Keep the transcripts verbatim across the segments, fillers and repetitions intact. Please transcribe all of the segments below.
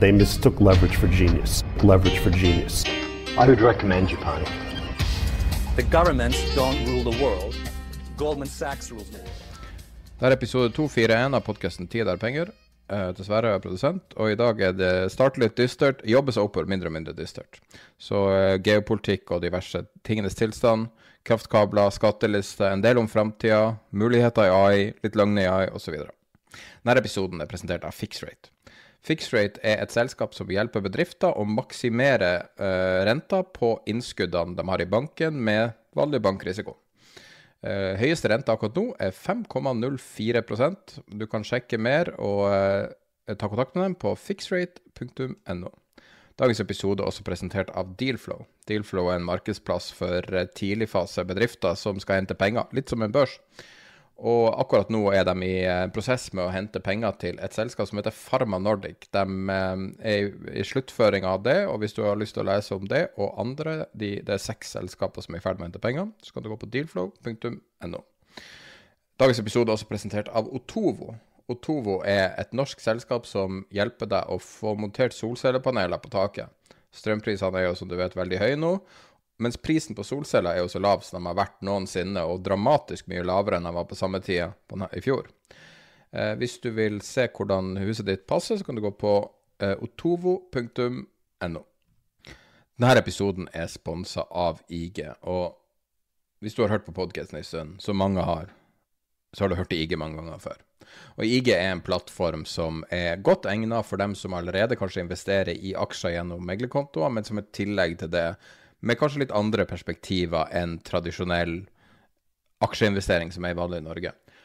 They mistook leverage for genius. Leverage for genius. I would recommend Japan. The governments don't rule the world. Goldman Sachs rules the world. Det er episode to fire en av podcasten Tid er penger. Uh, dessverre er jeg produsent, og i dag er det start litt dystert, jobbes oppover mindre og mindre dystert. Så uh, geopolitikk og diverse tingenes tilstand, kraftkabler, skatteliste, en del om fremtiden, muligheter i A I, litt langt i A I, og så videre. Denne episoden er presentert av Fixrate. Fixrate er et selskap som hjelper bedrifter å maksimere uh, renta på innskuddene de har i banken med vanlig bankrisiko. Uh, høyeste rente akkurat nå er fem komma null fire prosent. Du kan sjekke mer og uh, ta kontakt med dem på fixrate punktum no. Dagens episode er også presentert av Dealflow. Dealflow er en markedsplass for uh, tidligfase bedrifter som skal hente penger, litt som en børs. Og akkurat nå er de i uh, prosess med å hente penger til et selskap som heter Pharma Nordic. De uh, er i sluttføring av det, og hvis du har lyst til å lese om det og andre, de, det er seks selskaper som er i ferd med å hente penger, så kan du gå på dealflow punktum no. Dagens episode er også presentert av Otovo. Otovo er et norsk selskap som hjelper deg å få montert solcellepaneler på taket. Strømprisene er jo, som du vet, veldig høye nå, mens prisen på solceller er jo så lav som de har vært noensinne, og dramatisk mye lavere enn de var på samme tid på, i fjor. Eh, hvis du vil se hvordan huset ditt passer, så kan du gå på eh, otovo punktum no. Denne episoden er sponset av I G, og hvis du har hørt på podcasten en stund, så mange har, så har du hørt I G mange ganger før. Og I G er en plattform som er godt egnet for dem som allerede kanskje investerer i aksjer gjennom meglerkontoer, men som et tillegg til det, med kanskje litt andre perspektiver enn tradisjonell aksjeinvestering som er vanlig i Norge.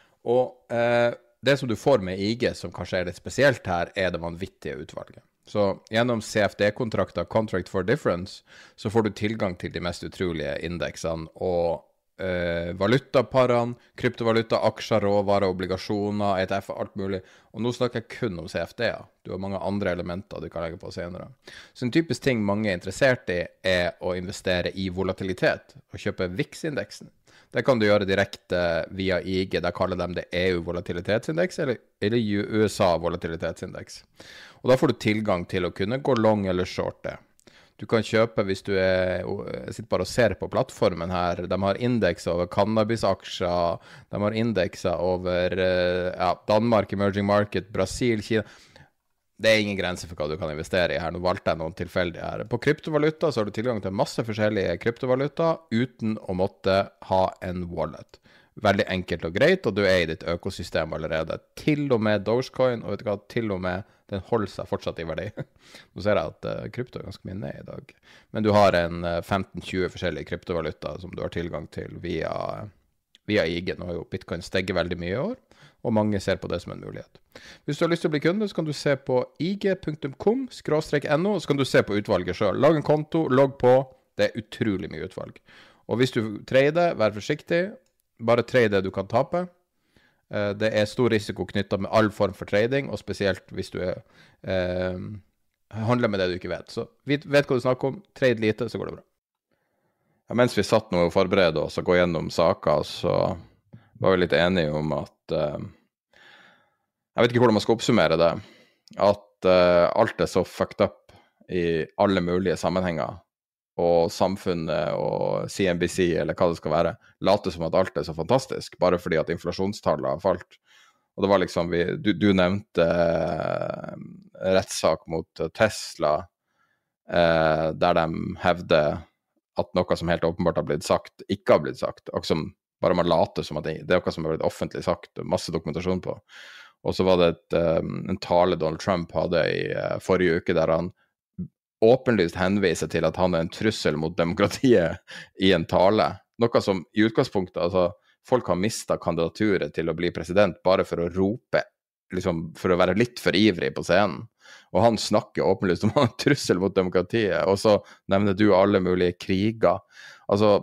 Og eh, det som du får med I G, som kanskje er litt spesielt her, er det vanvittige utvalget. Så gjennom C F D-kontrakter, Contract for Difference, så får du tilgang til de mest utrolige indeksene og eh, valutaparene, kryptovaluta, aksjer, råvarer, obligasjoner, E T F, alt mulig. Og nå snakker jeg kun om C F D-er. Du har mange andre elementer du kan legge på senere. Så en typisk ting mange er interessert i er å investere i volatilitet og kjøpe V I X-indeksen. Det kan du gjøre direkte via I G, der kaller de det E U-volatilitetsindeks eller, eller U S A-volatilitetsindeks. Og da får du tilgang til å kunne gå long eller short det. Du kan kjøpe hvis du er, sitter bare og ser på plattformen her. De har indekser over cannabisaksjer, de har indekser over ja, Danmark, Emerging Market, Brasil, Kina. Det er ingen grense for hva du kan investere i her. Nå valgte jeg noen tilfeldige her. På kryptovaluta så har du tilgang til masse forskjellige kryptovaluta uten å måtte ha en wallet. Veldig enkelt og greit, og du er i ditt økosystem allerede. Til og med Dogecoin, og vet du hva, til og med den holder seg fortsatt i verdi. Nå ser jeg at uh, krypto er ganske mye ned i dag. Men du har en uh, femten til tjue forskjellige kryptovaluta som du har tilgang til via, via I G. Nå har jo Bitcoin steget veldig mye i år, og mange ser på det som en mulighet. Hvis du har lyst til å bli kunde, så kan du se på I G punktum com skråstrek no, og så kan du se på utvalget selv. Lag en konto, logg på, det er utrolig mye utvalg. Og hvis du trader, vær forsiktig, bare trade det du kan tape. Det er stor risiko knyttet med all form for trading, og spesielt hvis du er, eh, handler med det du ikke vet. Så vet, vet hva du snakker om, trade lite, så går det bra. Ja, mens vi satt nå og forberedte oss og gå gjennom saker, så var vi litt enige om at eh, jeg vet ikke hvordan man skal oppsummere det, at eh, alt er så fucked up i alle mulige sammenhenger, og samfunnet og C N B C eller hva det skal være, later som at alt er så fantastisk, bare fordi at inflasjonstallet har falt. Og det var liksom, vi, du, du nevnte eh, rettssak mot Tesla, eh, der de hevder at noe som helt åpenbart har blitt sagt, ikke har blitt sagt, og som bare man later som at det, det er noe som har blitt offentlig sagt, masse dokumentasjon på. Og så var det et, um, en tale Donald Trump hadde i uh, forrige uke, der han åpenlyst henviser til at han er en trussel mot demokratiet i en tale. Noe som i utgangspunktet, altså folk har mistet kandidaturet til å bli president bare for å rope, liksom for å være litt for ivrig på scenen. Og han snakker åpenlyst om en trussel mot demokratiet, og så nevner du alle mulige kriger. Altså,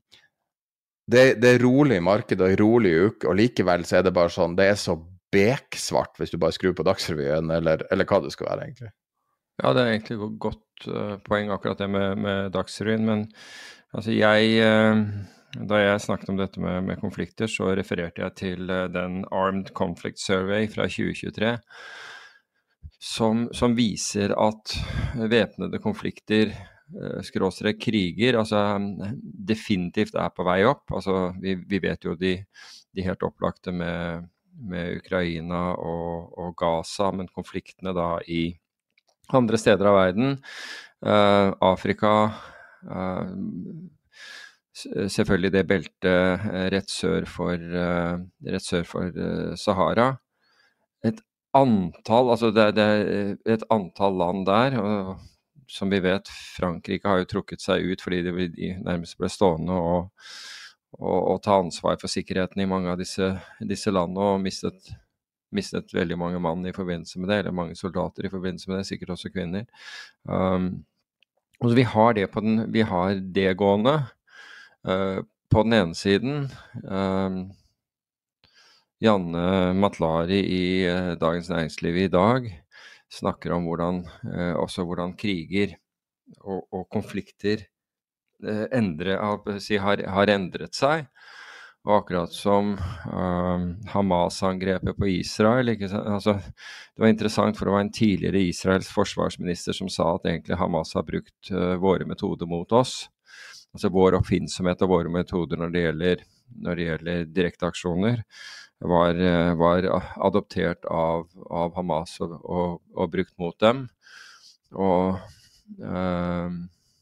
det, det er rolig marked og rolig uke, og likevel så er det bare sånn, det er så beksvart hvis du bare skrur på Dagsrevyen, eller, eller hva det skal være egentlig. Ja, det er egentlig et godt uh, poeng akkurat det med, med Dagsrevyen, men altså jeg, uh, da jeg snakket om dette med, med konflikter, så refererte jeg til uh, den Armed Conflict Survey fra tjue tjuetre, som, som viser at væpnede konflikter, eh, skråstrek kriger, altså definitivt er på vei opp. Altså, vi, vi vet jo de, de helt opplagte med, med Ukraina og, og Gaza, men konfliktene da i andre steder av verden, eh, Afrika, eh, selvfølgelig det beltet rett sør for, uh, rett sør for uh, Sahara. Et antall, altså det, det er et antall land der, og som vi vet, Frankrike har jo trukket seg ut fordi de, de nærmest ble stående og, og, og ta ansvar for sikkerheten i mange av disse, disse landene, og mistet, mistet veldig mange mann i forbindelse med det, eller mange soldater i forbindelse med det, sikkert også kvinner. Um, og så vi har det på den, vi har det gående. Uh, på den ene siden, uh, Janne Matlari i uh, Dagens Næringsliv i dag snakker om hvordan, uh, også hvordan kriger og, og konflikter uh, endre, si, har, har endret seg. Og akkurat som uh, Hamas-angrepet på Israel, ikke sant? Altså, det var interessant, for det var en tidligere Israels forsvarsminister som sa at egentlig Hamas har brukt uh, våre metoder mot oss. Altså vår oppfinnsomhet og våre metoder når det gjelder, når det gjelder direkte aksjoner, var, var adoptert av, av Hamas og, og, og brukt mot dem. Og øh,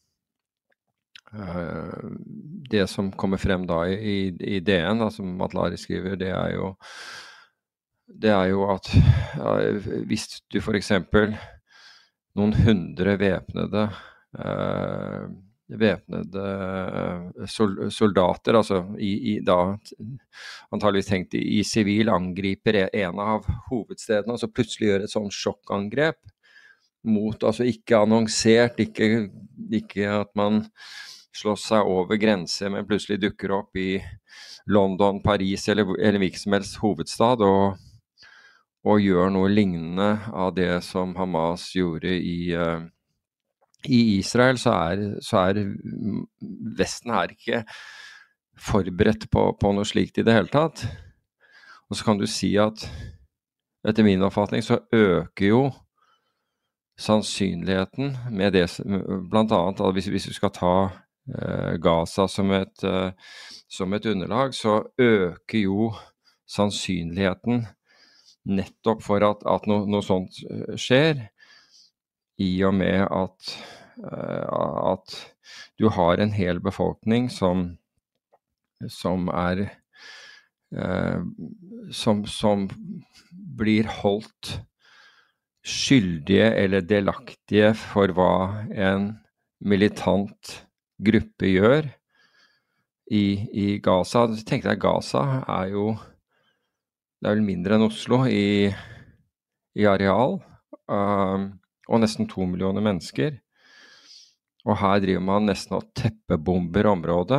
øh, det som kommer frem da i, i D N, da, som Matlari skriver, det er jo, det er jo at ja, hvis du for eksempel noen hundre væpnede øh, væpnede soldater, altså i, i da antageligvis tenkt i sivil, angriper en av hovedstedene, og så plutselig gjør et sånn sjokkangrep mot, altså ikke annonsert, ikke, ikke at man slår seg over grenser, men plutselig dukker opp i London, Paris eller, eller hvilken som helst hovedstad, og, og gjør noe lignende av det som Hamas gjorde i uh, I Israel, så er, så er Vesten er ikke forberedt på, på noe slikt i det hele tatt. Og så kan du si at etter min oppfatning så øker jo sannsynligheten med det, blant annet hvis, hvis vi skal ta eh, Gaza som et, eh, som et underlag, så øker jo sannsynligheten nettopp for at, at no, noe sånt skjer, i og med at, uh, at du har en hel befolkning som, som er uh, som, som blir holdt skyldige eller delaktige for hva en militant gruppe gjør i, i Gaza. Tenk deg, Gaza er jo det er vel mindre enn Oslo i, i areal. Um, og nesten to millioner mennesker. Og her driver man nesten og teppebomber området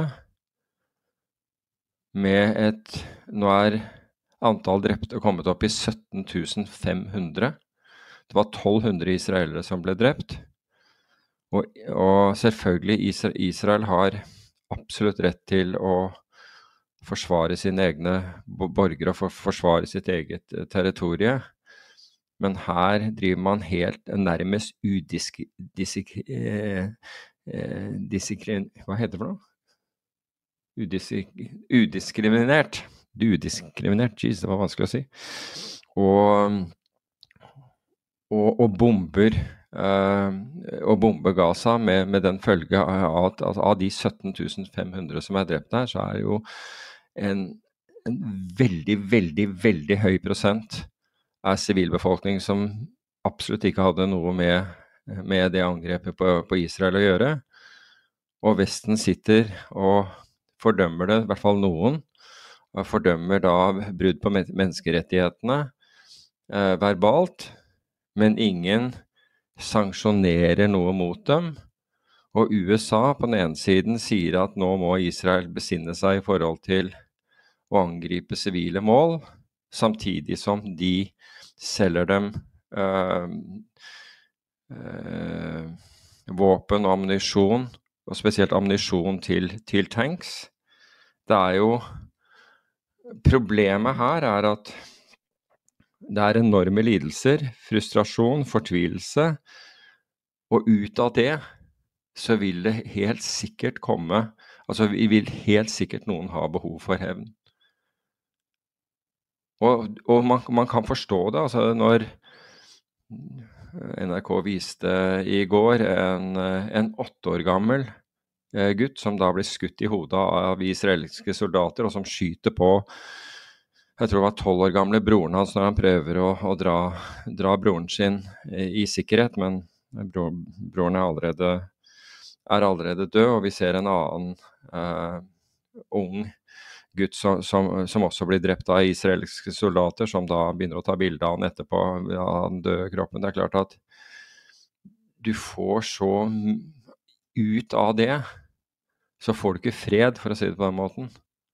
med et, nå er antall drepte kommet opp i sytten tusen fem hundre. Det var tolv hundre israelere som ble drept. Og, og selvfølgelig, Israel, Israel har absolutt rett til å forsvare sine egne borgere og for, forsvare sitt eget territorie. Men her driver man helt nærmest udisk, disik, eh, eh, disikrin, hva heter det for noe? Udisik, udiskriminert. Udiskriminert, jeez, det var vanskelig å si. Og, og, og bomber, eh, og bomber Gaza med, med den følge at, at av de sytten tusen fem hundre som er drept der, så er jo en, en veldig, veldig, veldig høy prosent er sivilbefolkning som absolutt ikke hadde noe med, med det angrepet på, på Israel å gjøre. Og Vesten sitter og fordømmer det, i hvert fall noen, og fordømmer da brudd på menneskerettighetene eh, verbalt, men ingen sanksjonerer noe mot dem. Og U S A på den ene siden sier at nå må Israel besinne seg i forhold til å angripe sivile mål, samtidig som de selger dem øh, øh, våpen og ammunisjon, og spesielt ammunisjon til, til tanks. Det er jo, problemet her er at Det er enorme lidelser, frustrasjon, fortvilelse, og ut av det så vil det helt sikkert komme, altså vi vil helt sikkert noen ha behov for hevn. Og, og man, man kan forstå det, altså når N R K viste i går en, en åtte år gammel gutt som da ble skutt i hodet av israelske soldater, og som skyter på jeg tror det var tolv år gamle broren hans når han prøver å, å dra, dra broren sin i, i sikkerhet, men bro, broren er allerede, er allerede død, og vi ser en annen uh, ung gutt som, som, som også blir drept av israelske soldater, som da begynner å ta bilde av han etterpå, av den døde kroppen. Det er klart at du får så ut av det, så får du ikke fred, for å si det på den måten.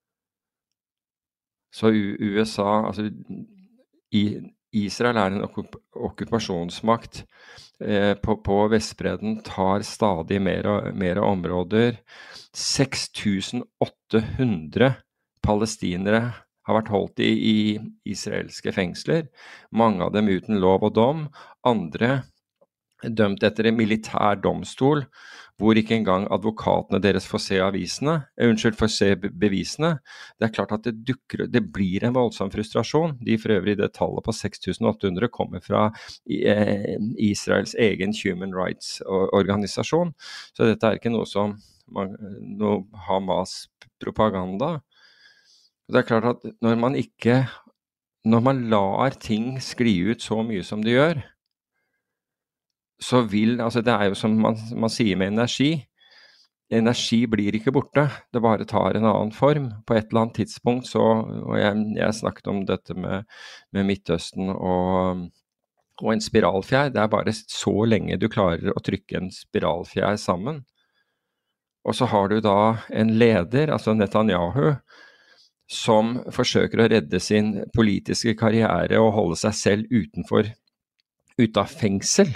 Så U S A, altså i, Israel er en okkupasjonsmakt eh, på, på Vestbredden, tar stadig mer, mer områder. seks tusen åtte hundre palestinere har vært holdt i, i israelske fengsler, mange av dem uten lov og dom, andre dømt etter en militær domstol, hvor ikke engang advokatene deres får se avisene, eh, unnskyld, får se bevisene. Det er klart at det dukker, det blir en voldsom frustrasjon. De for øvrig det tallet på seks tusen åtte hundre kommer fra eh, Israels egen Human Rights-organisasjon. Så dette er ikke noe som man, noe Hamas-propaganda. Det er klart at når man ikke, når man lar ting skli ut så mye som det gjør, så vil, altså det er jo som man, man sier med energi, energi blir ikke borte, det bare tar en annen form. På et eller annet tidspunkt, så, og jeg, jeg snakket om dette med, med Midtøsten og, og en spiralfjær, det er bare så lenge du klarer å trykke en spiralfjær sammen. Og så har du da en leder, altså Netanyahu, som forsøker å redde sin politiske karriere og holde seg selv utenfor, ute av fengsel.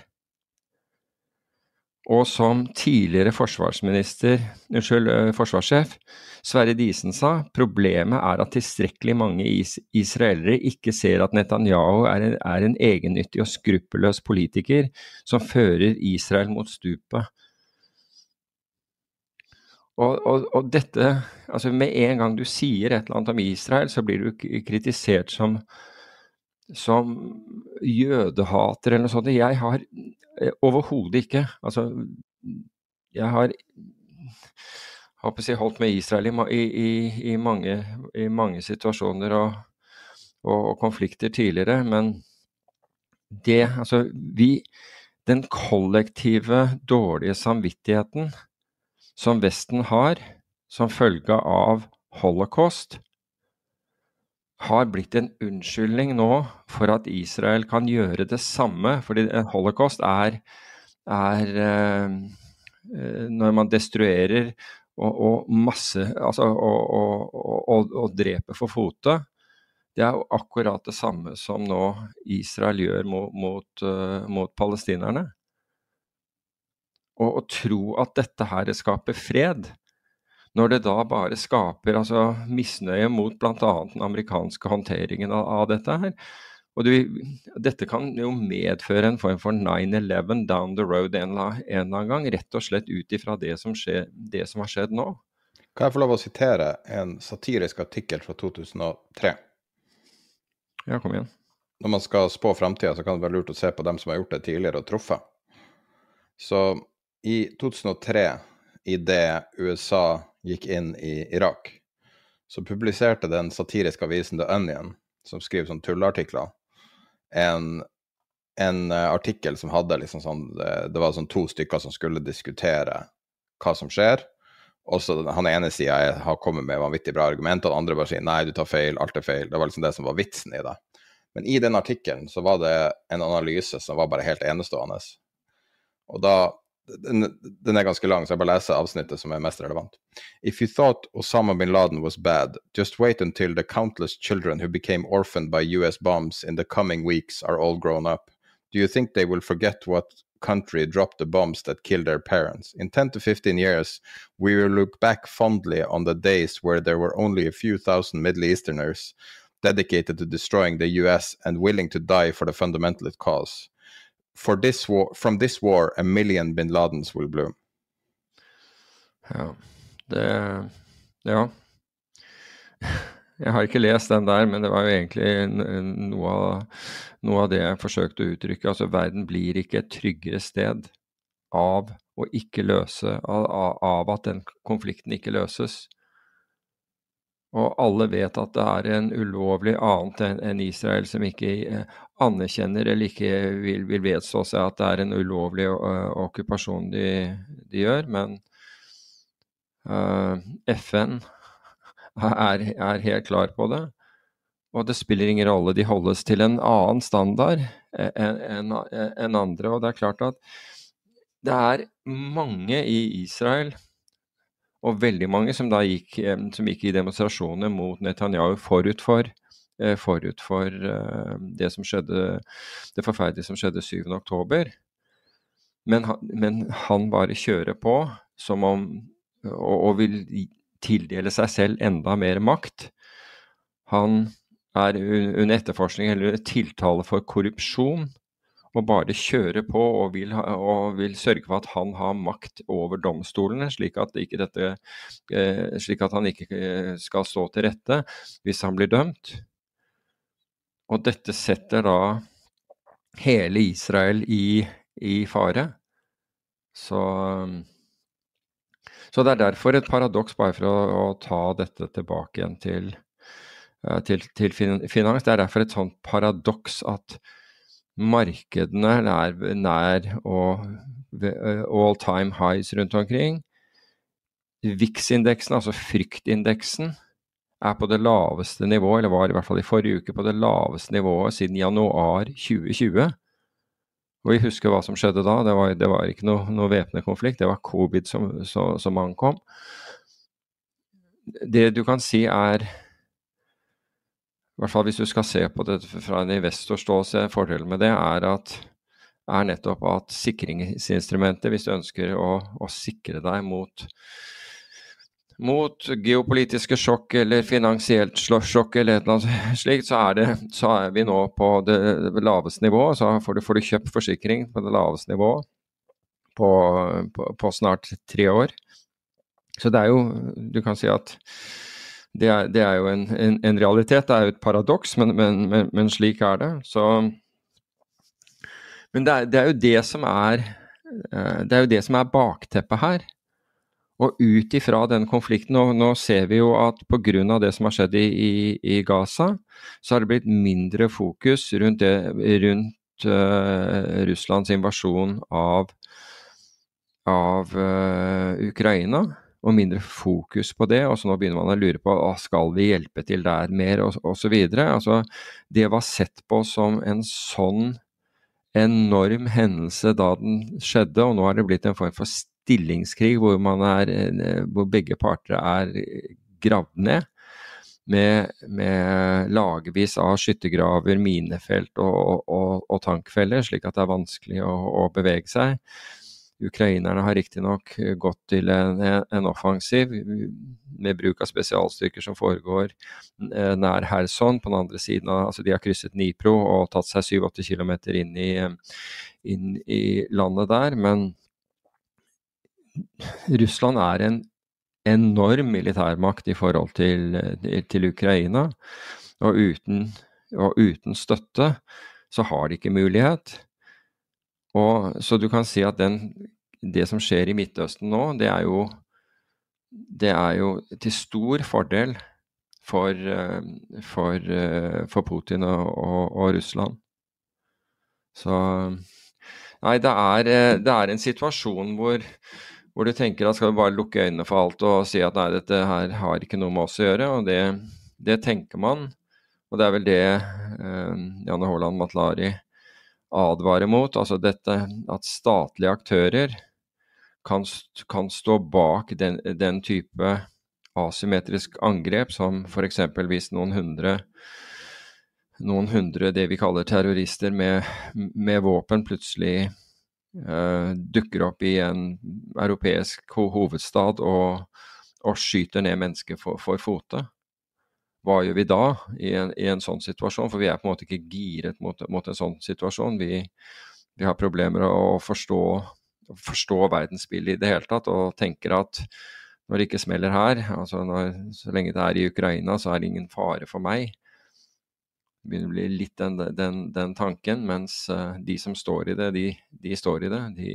Og som tidligere forsvarsminister, unnskyld, forsvarssjef, Sverre Diesen sa, problemet er at tilstrekkelig mange is israelere ikke ser at Netanyahu er en, er en egennyttig og skruppelløs politiker som fører Israel mot stupet. Og, og, og dette, altså med en gang du sier et eller annet om Israel, så blir du kritisert som, som jødehater eller noe sånt. Jeg har overhodet ikke, altså jeg har håper jeg holdt med Israel i, i, i, mange, i mange situasjoner og, og, og konflikter tidligere, men det, altså vi, den kollektive dårlige samvittigheten som Vesten har som følge av holocaust, har blitt en unnskyldning nå for at Israel kan gjøre det samme, fordi holocaust er, er eh, når man destruerer og, og masse, altså og, og, og, og dreper for fote. Det er jo akkurat det samme som nå Israel gjør mot, mot, uh, mot palestinerne. Og å tro at dette her skaper fred, når det da bare skaper altså, misnøye mot blant annet den amerikanske håndteringen av, av dette her. Og du, dette kan jo medføre en form for nine eleven down the road en eller annen gang, rett og slett ut ifra det som, skjer, det som har skjedd nå. Kan jeg få lov å sitere en satirisk artikkel fra to tusen og tre? Ja, kom igjen. Når man skal spå fremtiden, så kan det være lurt å se på dem som har gjort det tidligere og truffet. Så i to tusen og tre, i det U S A gikk inn i Irak, så publiserte den satiriske avisen The Onion, som skriver sånn tulleartikler, en, en artikkel som hadde liksom sånn, det, det var sånn to stykker som skulle diskutere hva som skjer, og så han ene siden jeg har kommet med vanvittig bra argument, og den andre bare sier, nei, du tar feil, alt er feil. Det var liksom det som var vitsen i det. Men i den artikkelen så var det en analyse som var bare helt enestående. Og da Den, den er ganske lang, så jeg bare leser avsnittet som er mest relevant. If you thought Osama bin Laden was bad, just wait until the countless children who became orphaned by U S bombs in the coming weeks are all grown up. Do you think they will forget what country dropped the bombs that killed their parents? In ten to fifteen years, we will look back fondly on the days where there were only a few thousand Middle Easterners dedicated to destroying the U S and willing to die for the fundamentalist cause. For this war, from this war, a million bin Ladens will bloom. Ja, det... Ja. Jeg har ikke lest den der, men det var jo egentlig noe av, noe av det jeg forsøkte å uttrykke. Altså, verden blir ikke et tryggere sted av å ikke løse, av, av at den konflikten ikke løses. Og alle vet at det er en ulovlig annet enn Israel som ikke anerkjenner eller ikke vil, vil vedstå seg at det er en ulovlig uh, okkupasjon de, de gjør, men uh, F N er, er helt klar på det. Og det spiller ingen rolle, de holdes til en annen standard enn en, en andre, og det er klart at det er mange i Israel, og veldig mange som da gikk, som gikk i demonstrasjoner mot Netanyahu forut for, forut for det som skjedde, det forferdelige som skjedde syvende oktober. Men han, men han bare kjører på som om, og, og vil tildele seg selv enda mer makt. Han er under etterforskning eller tiltale for korrupsjon, og bare kjøre på og vil, ha, og vil sørge for at han har makt over domstolene, slik at, ikke dette, eh, slik at han ikke skal stå til rette hvis han blir dømt. Og dette setter da hele Israel i, i fare. Så, så det er derfor et paradoks, bare for å, å ta dette tilbake igjen til, til, til finans. Det er derfor et sånt paradoks at markedene er nær og all time highs rundt omkring. V I X-indeksen, altså fryktindeksen, er på det laveste nivået, eller var i hvert fall i forrige uke på det laveste nivået siden januar tjue tjue. Og vi husker hva som skjedde da. Det var, det var ikke noe, noe væpnet konflikt, det var covid som, så, som ankom. Det du kan si er, i hvert fall hvis du skal se på det fra en investor ståsted, fordelen med det er at er nettopp at sikringsinstrumentet, hvis du ønsker å, å sikre deg mot, mot geopolitiske sjokk eller finansielt sjokk eller et eller annet slikt, så er, det, så er vi nå på det laveste nivået, så får du, får du kjøpt forsikring på det laveste nivået på, på, på snart tre år. Så det er jo, du kan si at Det er, det er jo en, en, en realitet, det er jo et paradoks, men, men, men, men slik er det. Så, men det er, det er jo det som er, det er jo det som er bakteppet her. Og ut ifra den konflikten, nå, nå ser vi jo at på grunn av det som har skjedd i, i, i Gaza, så har det blitt mindre fokus rundt, det, rundt uh, Russlands invasjon av, av uh, Ukraina. Og mindre fokus på det, og så nå begynner man å lure på, skal vi hjelpe til der mer, og, og så videre. Altså, det var sett på som en sånn enorm hendelse da den skjedde, og nå har det blitt en form for stillingskrig, hvor, man er, hvor begge parter er gravd ned, med, med lagevis av skyttegraver, minefelt og, og, og tankfeller, slik at det er vanskelig å, å bevege seg. Ukrainerne har riktig nok gått til en, en offensiv med bruk av spesialstyrker som foregår nær Kherson på den andre siden av, altså de har krysset Dnipro og tatt seg syv åtte kilometer inn i, inn i landet der, men Russland er en enorm militærmakt i forhold til, til Ukraina, og uten, og uten støtte så har de ikke mulighet. Og, så du kan si at den, det som skjer i Midtøsten nå, det er jo, det er jo til stor fordel for, for, for Putin og, og, og Russland. Så nei, det er, det er en situasjon hvor, hvor du tenker at skal du bare lukke øynene for alt og si at nei, dette her har ikke noe med oss å gjøre, og det, det tenker man, og det er vel det eh, Janne Haaland Matlari advare mot, altså dette at statlige aktører kan, kan stå bak den, den type asymmetrisk angrep som for eksempel hvis noen hundre, noen hundre det vi kaller terrorister med, med våpen plutselig uh, dukker opp i en europeisk hovedstad og, og skyter ned mennesker for, for fote. hva gjør vi da i en, i en sånn situasjon? For vi er på en måte ikke giret mot, mot en sånn situasjon. Vi, vi har problemer å forstå, forstå verdensbildet i det hele tatt, og tenker at når det ikke smeller her, altså når, så lenge det er i Ukraina, så er det ingen fare for meg. Det begynner å bli litt den, den, den tanken, mens uh, de som står i det, de, de står i det. De,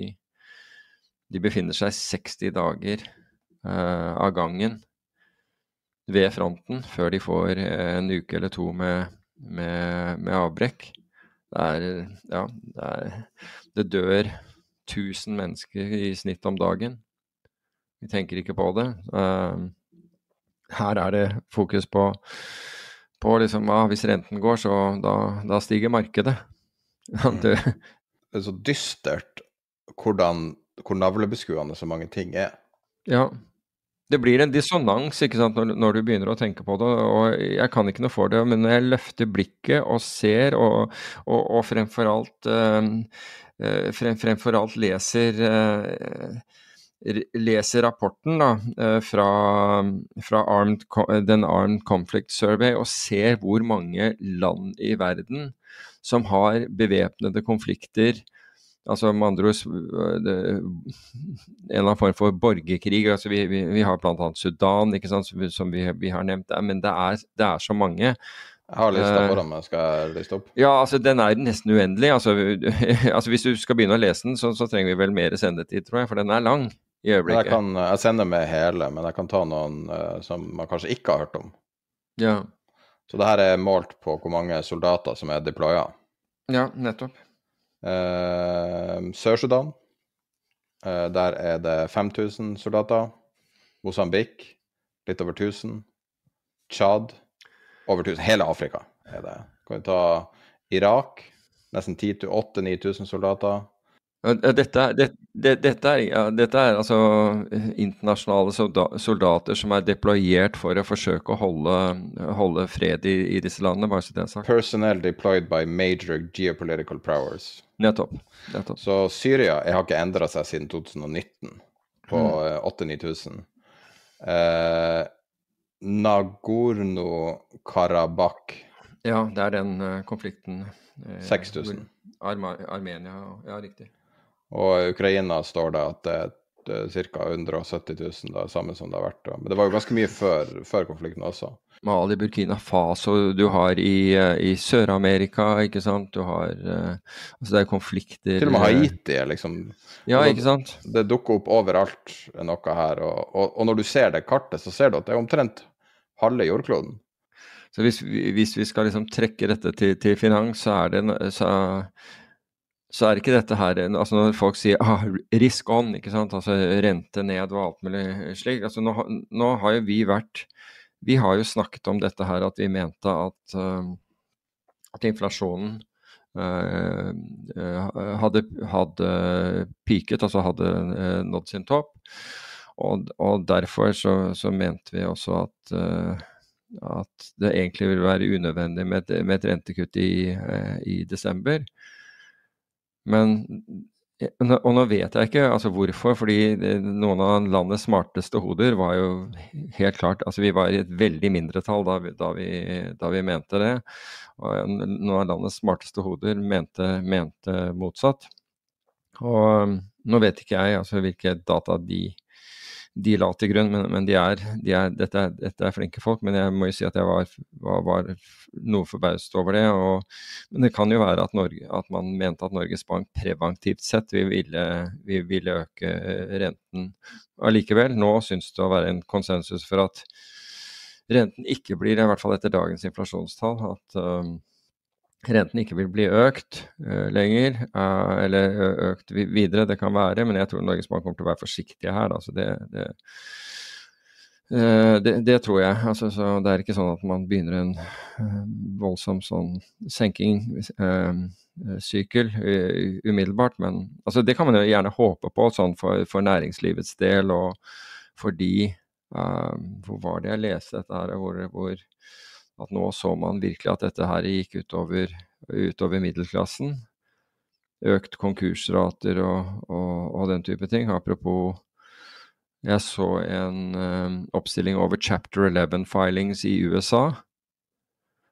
de befinner seg seksti dager uh, av gangen ved fronten, før de får en uke eller to med, med, med avbrekk. Det er, ja, det er, det dør tusen mennesker i snitt om dagen. Vi tenker ikke på det. Uh, her er det fokus på, på liksom, ja, hvis renten går, så da, da stiger markedet. det, det er så dystert hvordan, hvor navlebeskuende så mange ting er. Ja, det blir en dissonans, ikke sant, når, når du begynner å tenke på det, og jeg kan ikke noe for det, men når jeg løfter blikket og ser, og, og, og fremfor alt, uh, frem, fremfor alt leser... Uh, leser rapporten da, fra, fra Armed, den Armed Conflict Survey og ser hvor mange land i verden som har bevæpnede konflikter, altså med andre ord det, en eller annen form for borgerkrig. Altså vi, vi, vi har blant annet Sudan, ikke sant, som, som vi, vi har nevnt der, men det er, det er så mange. Jeg har lista foran meg, skal jeg liste opp? Ja, altså den er nesten uendelig. Altså, altså hvis du skal begynne å lese den, så, så trenger vi vel mer sendetid, tror jeg, for den er lang. Jeg, kan, jeg sender med hele, men jeg kan ta noen uh, som man kanskje ikke har hørt om. Ja. Så det her er målt på hvor mange soldater som er deploya. Ja, nettopp. Uh, Sør-Sudan, uh, der er det fem tusen soldater. Mosambik, litt over tusen. Tchad, over tusen. Hele Afrika er det. Kan vi ta Irak, nesten ti til åtte til ni tusen soldater. Dette, det, det, dette, er, ja, dette er altså internasjonale soldater som er deployert for å forsøke å holde, holde fred i, i disse landene, bare så det er sagt. Personnel deployed by major geopolitical powers. Nettopp. Nettopp. Så Syria jeg har ikke endret seg siden to tusen nitten på mm. åtte til ni tusen. Eh, Nagorno-Karabakh. Ja, det er den uh, konflikten. Eh, seks tusen. Arma, Armenia, ja, riktig. Og i Ukraina står det at det er ca. hundre og sytti tusen, det er samme som det har vært. Men det var jo ganske mye før, før konflikten også. Mali, Burkina Faso, du har i, i Sør-Amerika, ikke sant? Du har, uh, altså det er konflikter. Til og med Haiti er liksom... Ja, altså, ikke sant? Det dukker opp overalt noe her, og, og, og når du ser det kartet, så ser du at det er omtrent halve jordkloden. Så hvis, hvis vi skal liksom trekke dette til, til finans, så er det... Så, så er ikke dette her, altså når folk sier ah, risk on, ikke sant, altså rente ned og alt mulig slik, altså nå, nå har jo vi vært, vi har jo snakket om dette her, at vi mente at, uh, at inflasjonen uh, uh, hadde, hadde piket, altså hadde uh, nådd sin topp, og, og derfor så, så mente vi også at, uh, at det egentlig ville være unødvendig med et, med et rentekutt i, uh, i desember. Men, og nå vet jeg ikke altså hvorfor, fordi noen av landets smarteste hoder var jo helt klart, altså vi var i et veldig mindretall da vi, da vi, da vi mente det, og noen av landets smarteste hoder mente, mente motsatt. Og nå vet ikke jeg altså hvilke data de, de la til grunn, men, men de er, de er, dette, er, dette er flinke folk, men jeg må jo si at jeg var, var, var noe forbauset over det, og, men det kan jo være at, Norge, at man mente at Norges Bank preventivt sett vi ville, vi ville øke renten. Allikevel, nå synes det å være en konsensus for at renten ikke blir, i hvert fall etter dagens inflasjonstall, at um, renten ikke vil bli økt uh, lenger, uh, eller økt videre, det kan være, men jeg tror Norges Bank kommer til å være forsiktige her, altså det, det, uh, det, det tror jeg, altså, så det er ikke sånn at man begynner en uh, voldsom sånn senking uh, sykkel uh, umiddelbart, men altså, det kan man jo gjerne håpe på sånn for, for næringslivets del, og fordi, uh, hvor var det jeg leste dette her, hvor, hvor at nå så man virkelig at dette her gikk utover, utover middelklassen, økt konkursrater og, og, og den type ting. Apropos, jeg så en um, oppstilling over chapter eleven filings i U S A,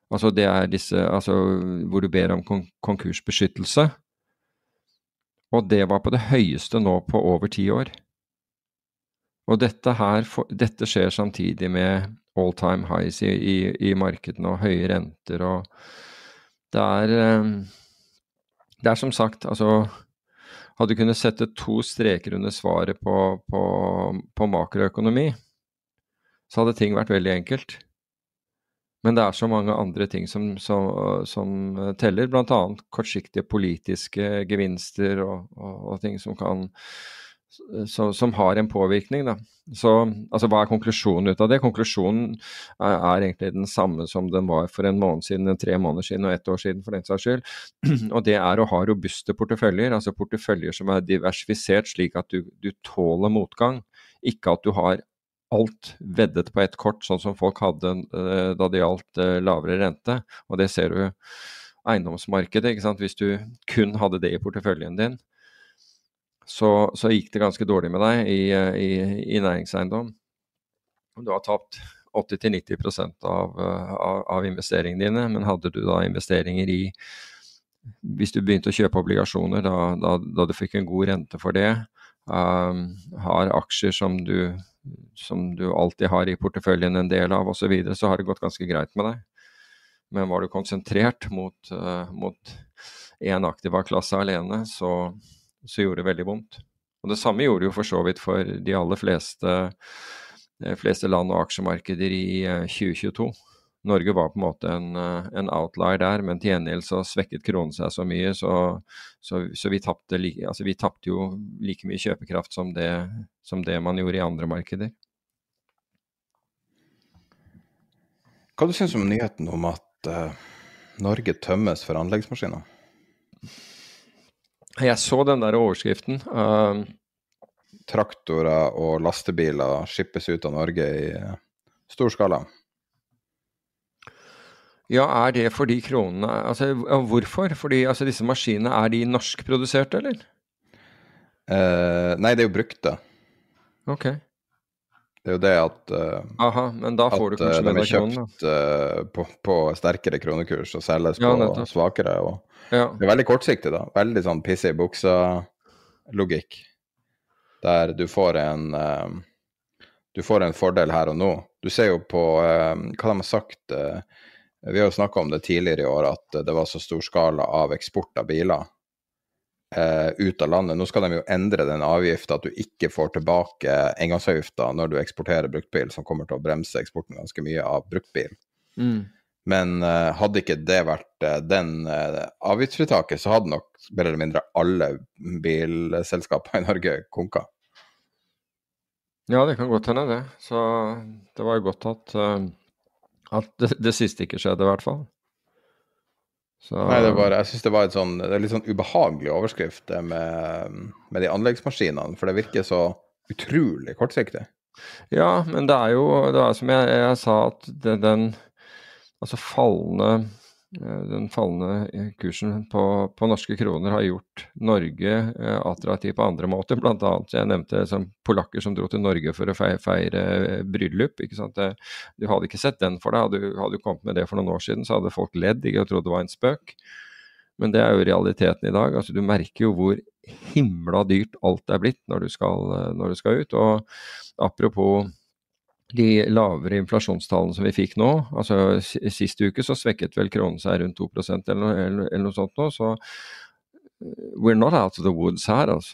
Altså det er disse, altså hvor du ber om kon konkursbeskyttelse. Og det var på det høyeste nå på over ti år. Og dette her, dette skjer samtidig med all time highs i, i, i markedene og høye renter, og det er, det er som sagt, altså, hadde du kunnet sette to streker under svaret på, på, på makroøkonomi, så hadde ting vært veldig enkelt. Men det er så mange andre ting som, som, som teller, blant annet kortsiktige politiske gevinster og, og, og ting som kan, så, som har en påvirkning da. Så, altså hva er konklusjonen ut av det? Konklusjonen er, er egentlig den samme som den var for en måned siden, tre måneder siden og ett år siden for den saks skyld. Og det er å ha robuste porteføljer, altså porteføljer som er diversifisert slik at du, du tåler motgang, ikke at du har alt veddet på et kort, sånn som folk hadde uh, da det gjaldt uh, lavere rente, og det ser du eiendomsmarkedet, ikke sant? Hvis du kun hadde det i porteføljen din, så, så gikk det ganske dårlig med deg i, uh, i, i næringseiendom. Du har tapt åtti til nitti prosent av, uh, av, av investeringene dine, men hadde du da investeringer i, hvis du begynte å kjøpe obligasjoner, da, da, da du fikk en god rente for det, um, har aksjer som du som du alltid har i porteføljen en del av og så videre, så har det gått ganske greit med deg. Men var du konsentrert mot, uh, mot en aktiva klasse alene, så, så gjorde det veldig vondt. Og det samme gjorde jo for så vidt for de aller fleste, de fleste land og aksjemarkeder i uh, tjue tjueto. Norge var på en måte en, uh, en outlier der, men til gjengjeld så svekket kronen seg så mye, så, så, så vi tappte like, altså vi tappte jo like mye kjøpekraft som det, som det man gjorde i andre markeder. Hva du synes om nyheten om at uh, Norge tømmes for anleggsmaskiner? Jeg så den der overskriften. Uh, Traktorer og lastebiler skippes ut av Norge i uh, stor skala. Ja, er det fordi kronene, altså hvorfor? Fordi altså, disse maskinene, er de norskprodusert, eller? Uh, nei, det er jo brukte. Ok. Det er jo det at, uh, Aha, men da får at du kanskje uh, de er kronen, kjøpt uh, på, på sterkere kronekurs og selges ja, på nettopp. svakere. Og ja. Det er veldig kortsiktig da, veldig sånn pisse i buksa logikk, der du får en, uh, du får en fordel her og nå. Du ser jo på uh, hva de har sagt, uh, vi har jo snakket om det tidligere i år, at det var så stor skala av eksport av biler eh, ut av landet. Nå skal de jo endre den avgiften at du ikke får tilbake engangsavgiften når du eksporterer bruktbil, som kommer til å bremse eksporten ganske mye av bruktbil. Mm. Men eh, hadde ikke det vært eh, den eh, avgiftsfritaket, så hadde nok mer eller mindre alle bilselskaper i Norge konka. Ja, det kan godt hende det. Så det var jo godt at... Uh... At det, det siste ikke skjedde i hvert fall. Så... Nei, det var, jeg synes det var et sånn, det er litt sånn ubehagelig overskrift det med, med de anleggsmaskinene, for det virker så utrolig kortsiktig. Ja, men det er jo, det er som jeg, jeg sa, at det, den, altså fallende, den fallende kursen på, på norske kroner har gjort Norge eh, attraktiv på andre måter. Blant annet, jeg nevnte som polakker som dro til Norge for å feire, feire bryllup, ikke sant? Det, du hadde ikke sett den for deg. Hadde, hadde du kommet med det for noen år siden, så hadde folk ledd, ikke, og trodd det var en spøk. Men det er jo realiteten i dag. Altså, du merker jo hvor himla dyrt alt er blitt når du skal, når du skal ut. Og apropos de lavere inflasjonstallene som vi fikk nå, altså siste uke så svekket vel kronen seg rundt to prosent eller, eller, eller noe sånt nå, så we're not out of the woods her, altså.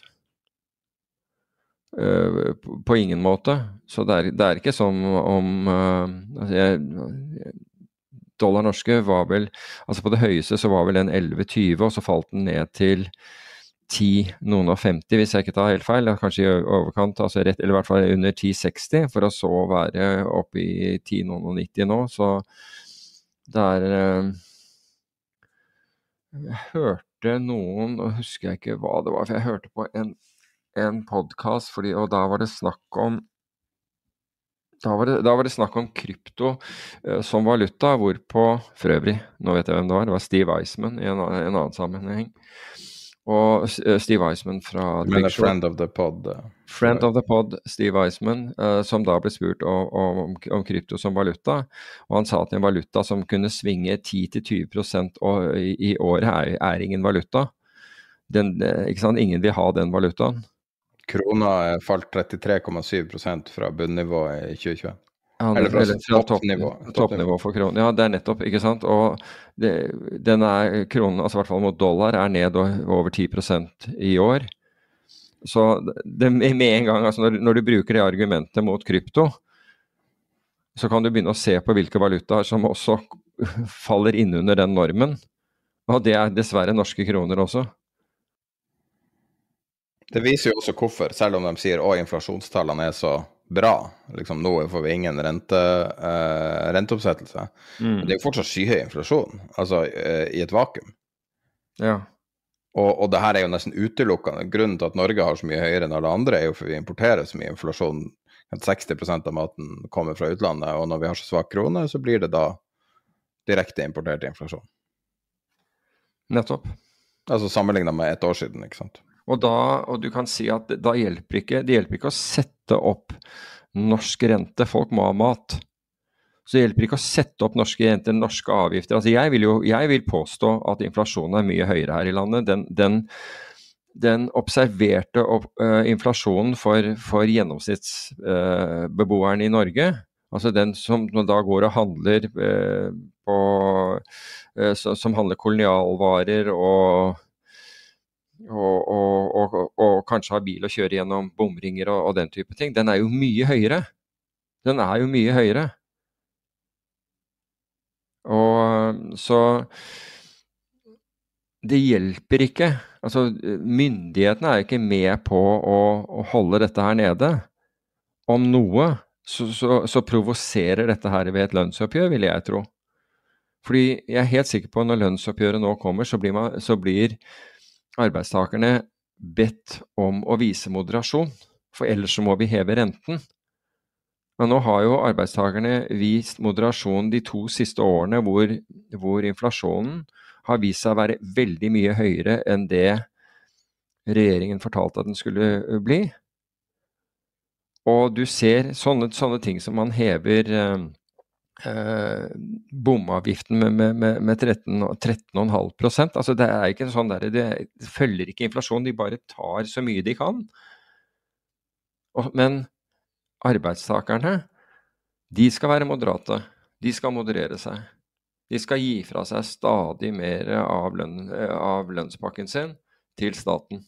Uh, på, på ingen måte. Så det er, det er ikke som om uh, altså jeg, dollar norske var vel, altså på det høyeste så var vel den elleve tjue, og så falt den ned til ti noen og femti, hvis jeg ikke tar helt feil, kanskje i overkant, altså rett, eller i hvert fall under ti seksti, for å så være oppe i ti noen og nitti nå, så det er uh, jeg hørte noen, og husker jeg ikke hva det var, for jeg hørte på en, en podcast, fordi, og da var det snakk om da var det, da var det snakk om krypto uh, som valuta, hvorpå for øvrig, nå vet jeg hvem det var, det var Steve Eisman i en, en annen sammenheng. Og Steve Eisman fra Men a friend of the pod. Uh, friend of the pod, Steve Eisman, uh, som da ble spurt om, om, om krypto som valuta. Og han sa at en valuta som kunne svinge ti til tjue prosent i, i året er, er ingen valuta. Den, ikke sant? Ingen vil ha den valutaen. Krona falt trettitre komma syv prosent fra bunnivået i tjue tjue. Ja, det, eller fra, eller fra toppnivå, toppnivå for kronen. Ja, det er nettopp, ikke sant? Og det, den er, kronen, altså i hvert fall mot dollar, er ned over ti prosent i år. Så det, med en gang, altså når, når du bruker det argumentet mot krypto, så kan du begynne å se på hvilke valutaer som også faller inn under den normen. Og det er dessverre norske kroner også. Det viser jo også hvorfor, selv om de sier at inflasjonstallene er så bra, liksom nå får vi ingen rente, uh, renteoppsettelse. Mm. Det er jo fortsatt skyhøy inflasjon, altså uh, i et vakuum. Ja. Og, og det her er jo nesten utelukkende. Grunnen til at Norge har så mye høyere enn alle andre er jo for vi importerer så mye inflasjon. seksti prosent av maten kommer fra utlandet, og når vi har så svak krone, så blir det da direkte importert inflasjon. Nettopp. Altså sammenlignet med et år siden, ikke sant? Og, da, og du kan si at da hjelper ikke, det hjelper ikke å sette opp norsk rente, folk må ha mat. Så det hjelper ikke å sette opp norske renter, norske avgifter. Altså jeg vil jo jeg vil påstå at inflasjonen er mye høyere her i landet. Den, den, den observerte opp, uh, inflasjonen for, for gjennomsnittsbeboeren uh, i Norge, altså den som da går og handler uh, på, uh, som handler kolonialvarer og Og, og, og, og kanskje ha bil og kjøre gjennom bomringer og, og den type ting, den er jo mye høyere. Den er jo mye høyere. Og så det hjelper ikke. Altså myndighetene er ikke med på å, å holde dette her nede. Om noe, så, så, så provoserer dette her ved et lønnsoppgjør, vil jeg tro. Fordi jeg er helt sikker på at når lønnsoppgjøret nå kommer, så blir, man, så blir arbeidstakerne bedt om å vise moderasjon, for ellers så må vi heve renten. Men nå har jo arbeidstakerne vist moderasjon de to siste årene, hvor, hvor inflasjonen har vist seg å være veldig mye høyere enn det regjeringen fortalte at den skulle bli. Og du ser sånne, sånne ting som man hever eh, Eh, bomavgiften med, med, med, med tretten komma fem prosent. Altså det er ikke sånn der, det, det følger ikke inflasjon, de bare tar så mye de kan. Og, men arbeidstakerne, de skal være moderate, de skal moderere seg. De skal gi fra seg stadig mer av, lønn, av lønnspakken sin til staten.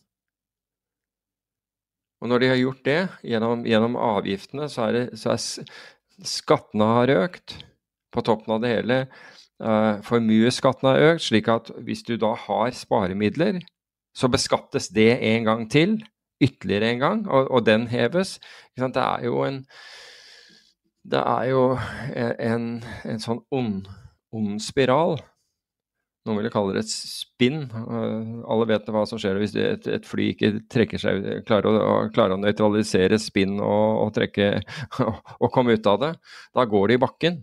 Og når de har gjort det, gjennom, gjennom avgiftene, så er det så er skattene har økt på toppen av det hele. Uh, formuesskatten har økt, slik at hvis du da har sparemidler, så beskattes det en gang til, ytterligere en gang, og, og den heves. Det er jo en, det er jo en, en sånn ond, ond spiral. Noen vil kalle det et spinn. Uh, alle vet hva som skjer hvis et, et fly ikke trekker seg, klarer å, klarer å nøytralisere spinn og, og, trekke, og komme ut av det. Da går det i bakken.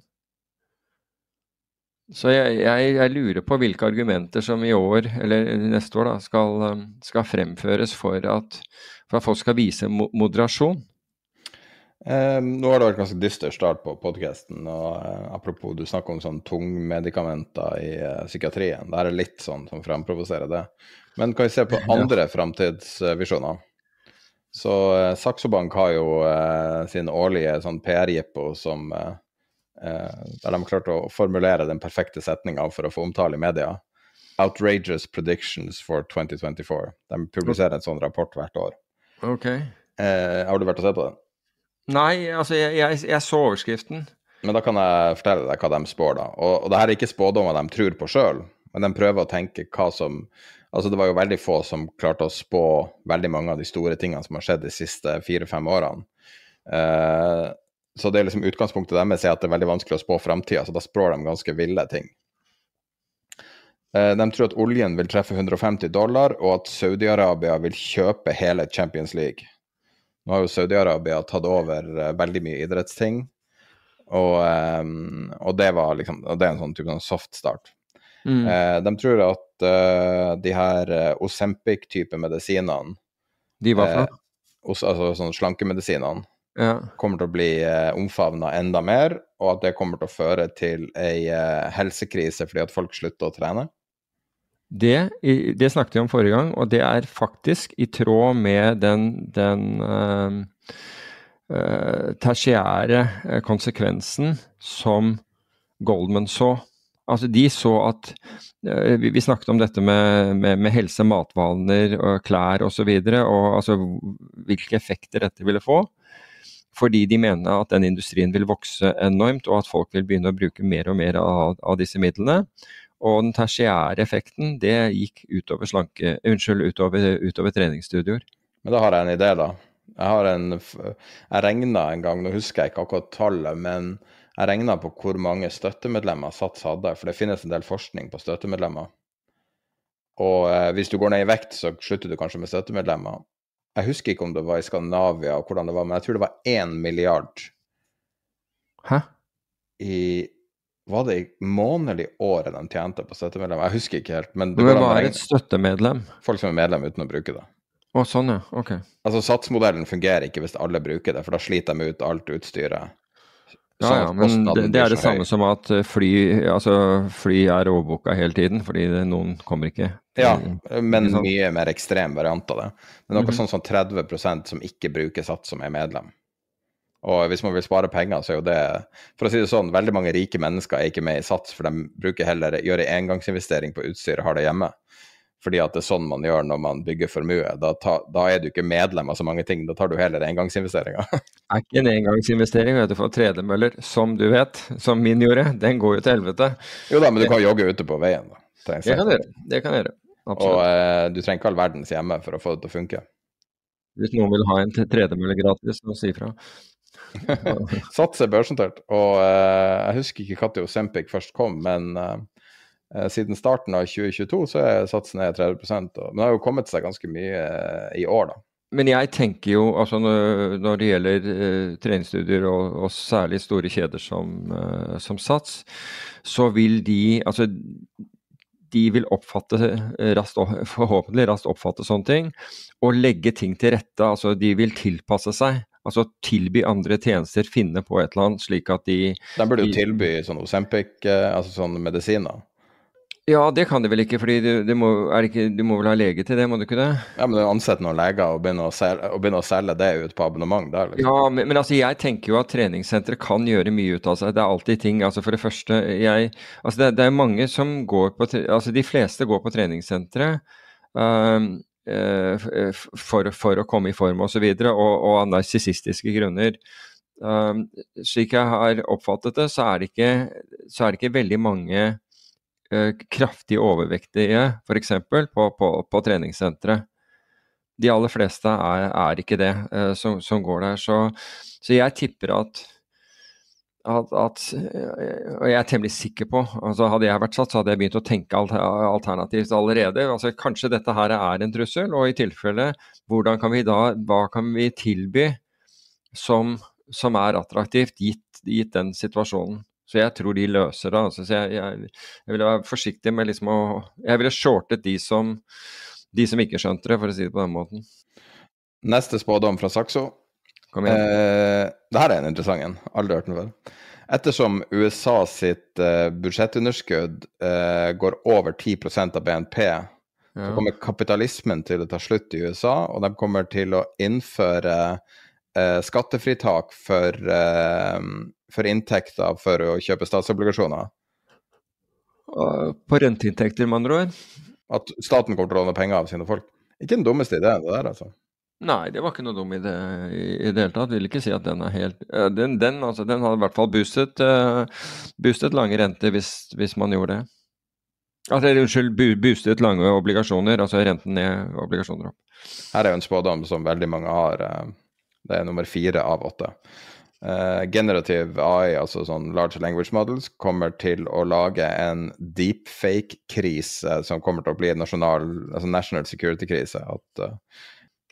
Så jeg, jeg, jeg lurer på hvilke argumenter som i år, eller neste år, da, skal, skal fremføres for at, for at folk skal vise mo- moderasjon. Um, nå har det vært ganske dyster start på podcasten, og uh, apropos du snakker om sånn tungmedikamenter i uh, psykiatrien, det er litt sånn som fremprovoserer det. Men kan vi se på andre fremtidsvisjoner? Så uh, Saxo Bank har jo uh, sin årlige sånn P R-jippo som uh, uh, der de har klart å formulere den perfekte setningen for å få omtale i media. Outrageous predictions for twenty twenty-four. De publiserer en sånn rapport hvert år. Ok. Uh, har du vært å se på den? Nei, altså jeg, jeg, jeg så overskriften. Men da kan jeg fortelle deg hva de spår da. Og, og det her er ikke spådommer de tror på selv, men de prøver å tenke hva som... Altså det var jo veldig få som klarte å spå veldig mange av de store tingene som har skjedd de siste fire-fem årene. Uh, så det er liksom utgangspunktet deres er at det er veldig vanskelig å spå fremtiden, så da spår de ganske ville ting. Uh, de tror at oljen vil treffe hundre og femti dollar, og at Saudi-Arabia vil kjøpe hele Champions League. Nå har jo Saudi-Arabia tatt over uh, veldig mye idrettsting, og, um, og det var liksom, og det er en sånn type sånn soft start. Mm. Uh, de tror at uh, de her uh, Ozempic-type medisinene, De var for uh, altså sånn slankemedisinene, ja. kommer til å bli uh, omfavnet enda mer, og at det kommer til å føre til en uh, helsekrise fordi at folk slutter å trene? Det, det snakket vi om forrige gang, og det er faktisk i tråd med den, den uh, uh, tertiære konsekvensen som Goldman så. Altså de så at, uh, vi, vi snakket om dette med, med, med helse, matvaner, og klær og så videre, og altså hvilke effekter dette ville få. Fordi de mener at den industrien vil vokse enormt, og at folk vil begynne å bruke mer og mer av, av disse midlene. Og den tertiære effekten, det gikk utover slanke, unnskyld, utover, utover treningsstudioer. Men da har jeg en idé da. Jeg har en, jeg regnet en gang, nå husker jeg ikke akkurat tallet, men jeg regnet på hvor mange støttemedlemmer Sats hadde, for det finnes en del forskning på støttemedlemmer. Og eh, hvis du går ned i vekt, så slutter du kanskje med støttemedlemmer. Jeg husker ikke om det var i Skandinavia og hvordan det var, men jeg tror det var en milliard. Hæ? I... Var det i månedlig året de tjente på støttemedlem? Jeg husker ikke helt. Men det Men hva er et støttemedlem? Folk som er medlem uten å bruke det. Å, sånn ja, ok. Altså, satsmodellen fungerer ikke hvis alle bruker det, for da sliter de ut alt utstyret. Ja, ja, men det, det er det samme som at fly, altså, fly er overboka hele tiden, fordi det, noen kommer ikke. Ja, men mye mer ekstrem variant av det. Men noe mm-hmm. sånn som tretti prosent som ikke bruker Sats som er medlem. Og hvis man vil spare penger, så er jo det, for å si det sånn, veldig mange rike mennesker er ikke med i Sats, for de bruker heller gjøre engangsinvestering på utstyr og har det hjemme. Fordi at det er sånn man gjør når man bygger formue. Da, ta, da er du ikke medlem av så mange ting, da tar du heller engangsinvesteringer. Er ikke en engangsinvestering, vet du, for tredemøller, som du vet, som min gjorde, den går jo til helvete. Jo da, men du kan jogge ute på veien da. Det kan jeg gjøre, det kan jeg gjøre. Absolutt. Og eh, du trenger ikke all verdens hjemme for å få det til å funke. Hvis noen vil ha en tredemølle gratis, så si fra. Sats er børsnotert, og uh, jeg husker ikke når Ozempic først kom, men uh, uh, siden starten av tjue tjueto så er satsen ned tretti prosent, og, men det har jo kommet seg ganske mye uh, i år da. Men jeg tenker jo, altså når, når det gjelder uh, treningsstudier og, og særlig store kjeder som, uh, som Sats, så vil de, altså de vil oppfatte raskt, forhåpentlig raskt oppfatte sånne ting, og legge ting til rette, altså de vil tilpasse seg. Altså tilby andre tjenester, finne på et eller annet, slik at de... De burde jo tilby sånn Ozempic, altså sånne medisiner. Ja, det kan de vel ikke, fordi du, du, må, er ikke, du må vel ha lege til det, må du ikke det? Ja, men du ansetter noen leger og begynner å selge, og begynner å selge det ut på abonnement der. Liksom. Ja, men, men altså jeg tenker jo at treningssentre kan gjøre mye ut av seg. Det er alltid ting, altså for det første, jeg... Altså det, det er mange som går på... Altså de fleste går på treningssentre, um, For, for å komme i form og så videre, og, og av narsissistiske grunner. Um, slik jeg har oppfattet det, så er det ikke, så er det ikke veldig mange uh, kraftige overvektige, for eksempel, på, på, på treningssentre. De aller fleste er, er ikke det uh, som, som går der. Så, så jeg tipper at At, at, og jeg er temmelig sikker på, altså hadde jeg vært satt, så hadde jeg begynt å tenke alternativt allerede. Altså kanskje dette her er en trussel, og i tilfelle, hvordan kan vi da, hva kan vi tilby som, som er attraktivt gitt, gitt den situasjonen? Så jeg tror de løser det. Altså, så jeg, jeg, jeg ville være forsiktig med liksom å, jeg ville shortet de som, de som ikke skjønte det, for å si det på den måten. Neste spådom fra Saxo. Eh, det her er en interessant en, aldri hørt den før. Ettersom U S A sitt eh, budsjettunderskudd eh, går over ti prosent av B N P, ja. Så kommer kapitalismen til å ta slutt i U S A, og de kommer til å innføre eh, skattefritak for, eh, for inntekter for å kjøpe statsobligasjoner. På renteinntekter, med andre ord? At staten kommer til å låne penger av sine folk. Ikke den dummeste ideen, det der, altså. Nei, det var ikke noe dum idé i, i det hele tatt. Jeg vil ikke si at den er helt... Den, den, altså, den hadde i hvert fall boostet, uh, boostet lange renter hvis, hvis man gjorde det. Altså, unnskyld, boostet lange obligasjoner, altså renten ned, obligasjoner opp. Her er jo en spådom som veldig mange har. Det er nummer fire av åtte. Uh, generative A I, altså sånn large language models, kommer til å lage en deepfake-krise som kommer til å bli en nasjonal, altså national security-krise. At... Uh,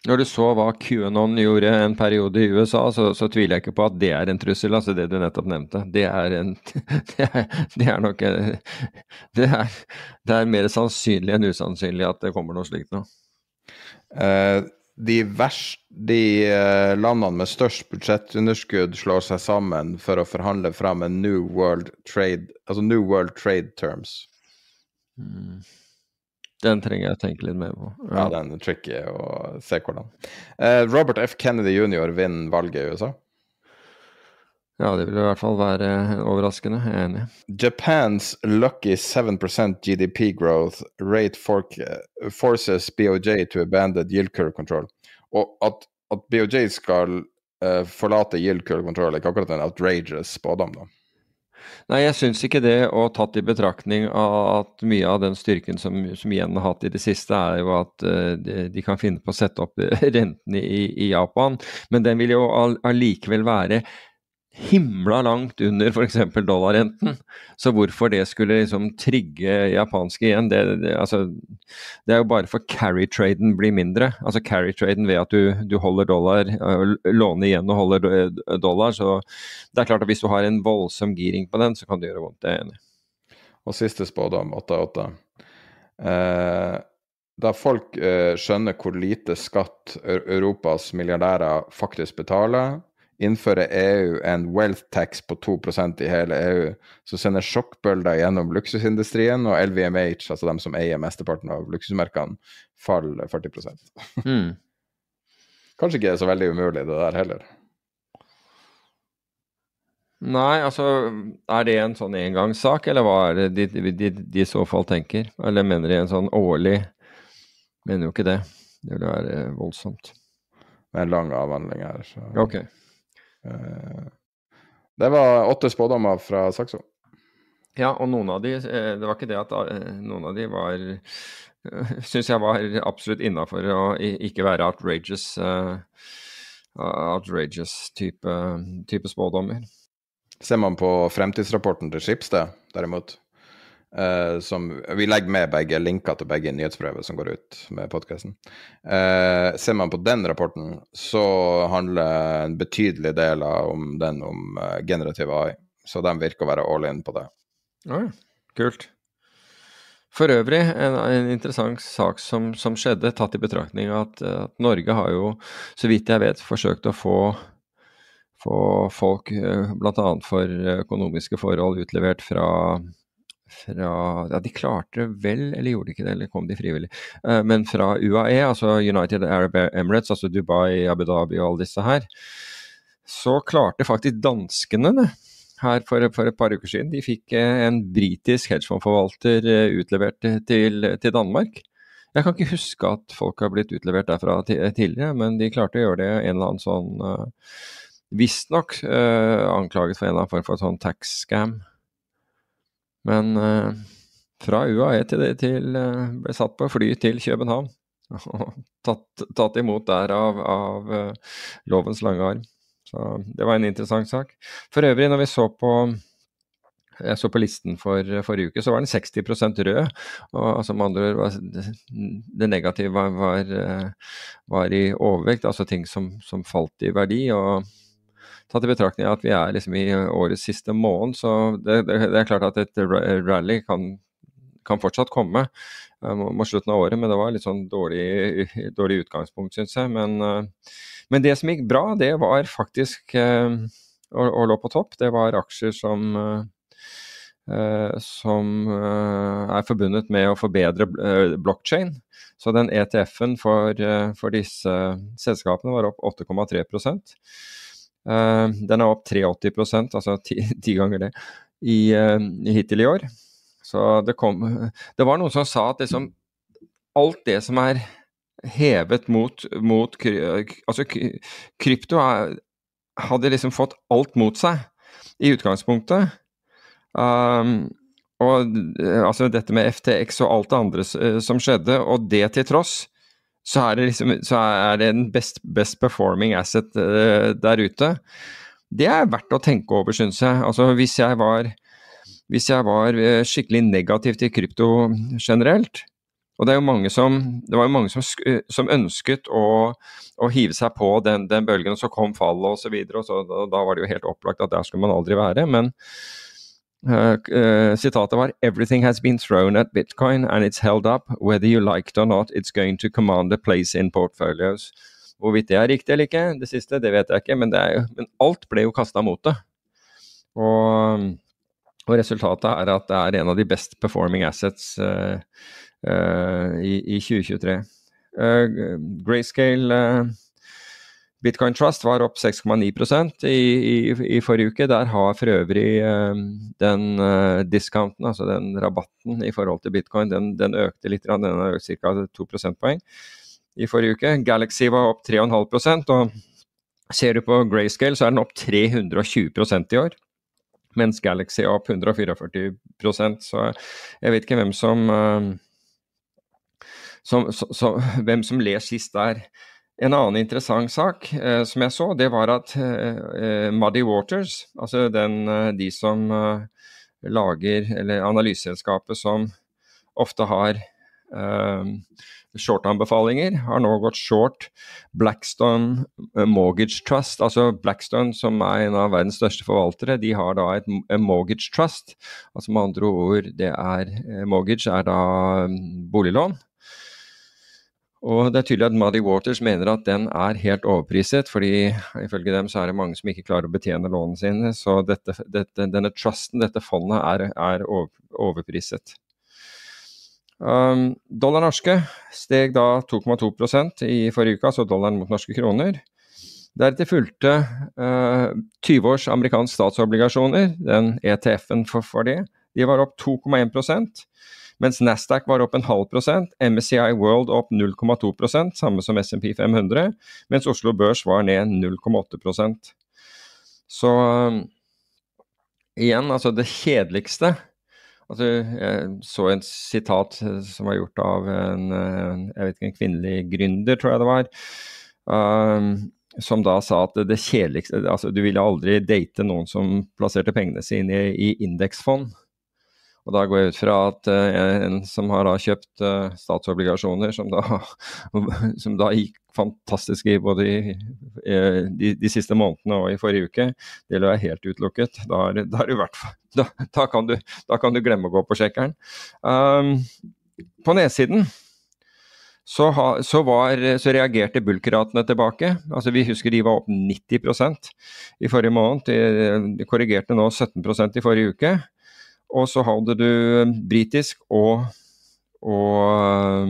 Når du så hva QAnon gjorde en periode i U S A, så, så tviler jeg ikke på at det er en trussel, altså det du nettopp nevnte. Det er, en, det er, det er nok det er, det er mer sannsynlig enn usannsynlig at det kommer noe slikt nå. Uh, de verste, de uh, landene med størst budsjettunderskudd slår seg sammen for å forhandle frem en New World Trade, altså New World Trade Terms. Mm. Den trenger jeg å tenke litt mer på. Ja, ja den er tricky å se hvordan. Uh, Robert F. Kennedy junior vinner valget i U S A. Ja, det vil i hvert fall være overraskende, jeg er enig. Japan's lucky seven percent G D P growth rate for, uh, forces B O J to abandon yield curve control. Og at, at B O J skal uh, forlate yield curve control er ikke akkurat en outrageous spådom da. Nei, jeg synes ikke det, og tatt i betraktning av at mye av den styrken som, som igjen har hatt i det siste, er jo at uh, de, de kan finne på å sette opp renten i, i Japan, men den vil jo allikevel være himla langt under for eksempel dollarrenten, så hvorfor det skulle liksom trigge japanske igjen, det, det, altså, det er jo bare for carry-traden blir mindre, altså carry-traden ved at du, du holder dollar, låner igjen og holder dollar, så det er klart at hvis du har en voldsom giring på den, så kan det gjøre vondt, det er enig. Og siste spådom, åtte åtte. Eh, da folk eh, skjønner hvor lite skatt Europas milliardærer faktisk betaler, innføre E U en wealth tax på to prosent i hele E U, så sender sjokkbølger gjennom luksusindustrien, og L V M H, altså de som eier mesteparten av luksusmerkene, faller førti prosent. Mm. Kanskje ikke er så veldig umulig det der heller. Nei, altså, er det en sånn engangssak, eller hva er det de, de, de, de i så fall tenker? Eller mener de en sånn årlig? Mener jo ikke det. Det vil være voldsomt. Det er en lang avhandling her. Så. Ok. Det var åtte spådommer fra Saxo. Ja, og noen av de, det var ikke det at noen av de var, synes jeg var absolutt innenfor å ikke være outrageous, uh, outrageous type, type spådommer. Ser man på fremtidsrapporten til Schibsted, derimot, Uh, som, vi legger med begge linker til begge nyhetsbrevet som går ut med podcasten. Uh, ser man på den rapporten, så handler en betydelig del om den om uh, generativ A I. Så de virker å være all in på det. Ja, kult. For øvrig, en, en interessant sak som, som skjedde, tatt i betraktning at, at Norge har jo, så vidt jeg vet, forsøkt å få, få folk, uh, blant annet for økonomiske forhold, utlevert fra fra, ja, de klarte vel, eller gjorde de ikke det, eller kom de frivillig, uh, men fra U A E, altså United Arab Emirates, altså Dubai, Abu Dhabi og alle disse her, så klarte faktisk danskene det, her for, for et par uker siden. De fikk uh, en britisk hedgefondforvalter uh, utlevert til, til Danmark. Jeg kan ikke huske at folk har blitt utlevert derfra tidligere, men de klarte å gjøre det en eller annen sånn, uh, visst nok uh, anklaget for en eller annen form for et sånn tax scam. Men uh, fra U A E til det til uh, ble satt på fly til København og tatt, tatt imot der av, av uh, lovens lange arm. Så det var en interessant sak. For øvrig, når vi så på jeg så på listen for forrige uke, så var den seksti prosent rød, og altså med andre ord, det negative var, var, var i overvekt, altså ting som, som falt i verdi, og tatt i betraktning at vi er liksom i årets siste måned, så det, det, det er klart at et rally kan, kan fortsatt komme uh, mot slutten av året, men det var litt sånn dårlig, dårlig utgangspunkt, synes jeg. Men, uh, men det som gikk bra, det var faktisk uh, å, å lå på topp. Det var aksjer som, uh, uh, som uh, er forbundet med å forbedre uh, blockchain. Så den E T F-en for, uh, for disse selskapene var opp åtte komma tre prosent. Uh, den er opp åtti prosent, altså ti, ti ganger det, i, uh, hittil i år. Så det kom, det var noen som sa at liksom, alt det som er hevet mot, mot altså krypto er, hadde liksom fått alt mot seg i utgangspunktet. Um, og altså dette med F T X og alt det andre som skjedde, og det til tross, så er det liksom, så er det en best, best performing asset uh, der ute. Det er verdt å tenke over, synes jeg. Altså hvis jeg var, hvis jeg var skikkelig negativ til krypto generelt, Og det er jo mange som, det var jo mange som, som ønsket å, å hive seg på den, den bølgen, og så kom fallet og så videre, og så, da, da var det jo helt opplagt at der skulle man aldri være, men uh, uh, sitatet var «Everything has been thrown at Bitcoin and it's held up, whether you like it or not, it's going to command a place in portfolios». Hvorvidt det er riktig eller ikke, det siste, det vet jeg ikke, men, det er jo, men alt ble jo kastet mot det. Og, og resultatet er at det er en av de best performing assets uh, uh, i, i tjue tjuetre. Uh, Grayscale uh, Bitcoin Trust var opp seks komma ni prosent i, i, i forrige uke. Der har for øvrig uh, den uh, discounten, altså den rabatten i forhold til Bitcoin, den, den økte litt, den har økt ca. to prosentpoeng i forrige uke. Galaxy var opp tre komma fem prosent, og ser du på Grayscale så er den opp tre hundre og tjue prosent i år, mens Galaxy er opp ett hundre og førtifire prosent, så jeg vet ikke hvem som, uh, som, så, så, hvem som ler sist der. En annen interessant sak uh, som jeg så, det var at uh, Muddy Waters, altså den, uh, de som uh, lager, eller analyseselskapet som ofte har uh, short-anbefalinger, har nå gått short Blackstone Mortgage Trust, altså Blackstone som er en av verdens største forvaltere, de har da et mortgage trust, altså med andre ord, det er, mortgage er da boliglån, og det er tydelig at Muddy Waters mener at den er helt overpriset, fordi ifølge dem så er det mange som ikke klarer å betjene lånene sine, så dette, dette, denne trusten, dette fondet er, er over, overpriset. Um, dollar norske steg da to komma to prosent i forrige uke, altså dollaren mot norske kroner. Deretter fulgte uh, tjue års amerikansk statsobligasjoner, den E T F-en for, for det. De var opp to komma en prosent, mens Nasdaq var opp en halv prosent, M S C I World opp null komma to prosent, samme som S and P fem hundre, mens Oslo Børs var ned null komma åtte prosent. Så um, igjen, altså det kjedeligste. Altså, jeg så en sitat som var gjort av en, jeg vet ikke, en kvinnelig gründer, tror jeg det var, um, som da sa at det kjedeligste, altså du ville aldri date noen som plasserte pengene sine i, i indeksfond. Og da går jeg ut fra at uh, en som har da kjøpt uh, statsobligasjoner, som da, som da gikk fantastisk i både i, i, de, de siste månedene og i forrige uke, det er helt utelukket. Da, er, da, er i hvert fall, da, da, kan du, da kan du glemme å gå på sjekkeren. Um, på nedsiden så, ha, så, var, så reagerte bulkratene tilbake. Altså vi husker de var opp nitti prosent i forrige måned. De, de korrigerte nå sytten prosent i forrige uke. Og så hadde du britisk og, og,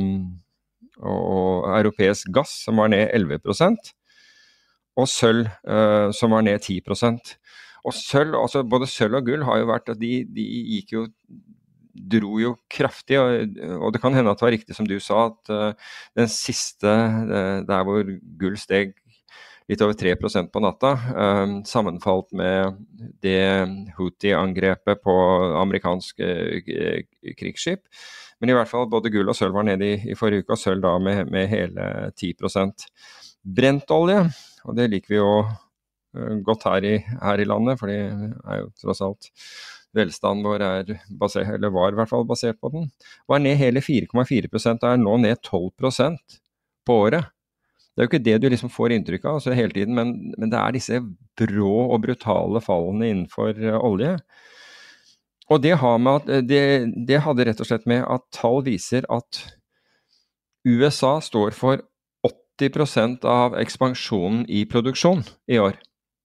og europeisk gass som var ned elleve prosent, og sølv uh, som var ned ti prosent. Og sølv, altså både sølv og gull har jo vært at de, de gikk jo, dro jo kraftig, og, og det kan hende at det var riktig som du sa, at uh, den siste, uh, der hvor gull steg litt over tre prosent på natta, um, sammenfalt med det Houthi-angrepet på amerikansk uh, krigsskip. Men i hvert fall både gull og sølv var nede i, i forrige uke, og sølv da med, med hele ti prosent. Brentolje, og det liker vi jo uh, godt her i, her i landet, for det er jo tross alt velstanden vår er basert, eller var i hvert fall basert på den, var ned hele fire komma fire prosent, og er nå ned tolv prosent på året. Det er jo ikke det du liksom får inntrykk av altså hele tiden, men, men det er disse brå og brutale fallene innenfor uh, olje. Og det, har med at, det, det hadde rett og slett med at tall viser at U S A står for åtti prosent av ekspansjonen i produksjon i år.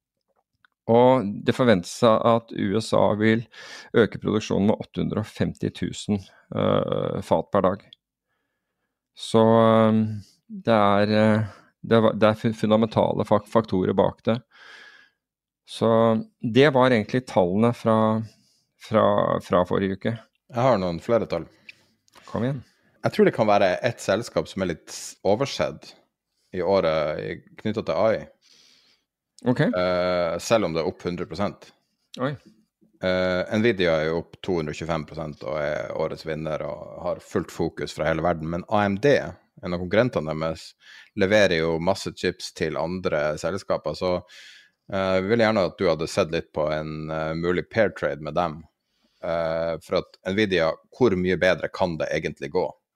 Og det forventes at U S A vil øke produksjonen med åtte hundre og femti tusen uh, fat per dag. Så um, det er, det, er, det er fundamentale faktorer bak det. Så det var egentlig tallene fra, fra, fra forrige uke. Jeg har noen flere tall. Kom igjen. Jeg tror det kan være et selskap som er litt oversett i året knyttet til A I. Okay. Uh, selv om det er opp hundre prosent. Oi. Uh, Nvidia er jo opp to hundre og tjuefem prosent og er årets vinner og har fullt fokus fra hele verden. Men A M D, en av konkurrentene deres, leverer jo masse chips til andre selskaper. Så uh, vi vil gjerne at du hadde sett litt på en uh, mulig pair trade med dem. Uh, for at Nvidia, hvor mye bedre kan det egentlig gå?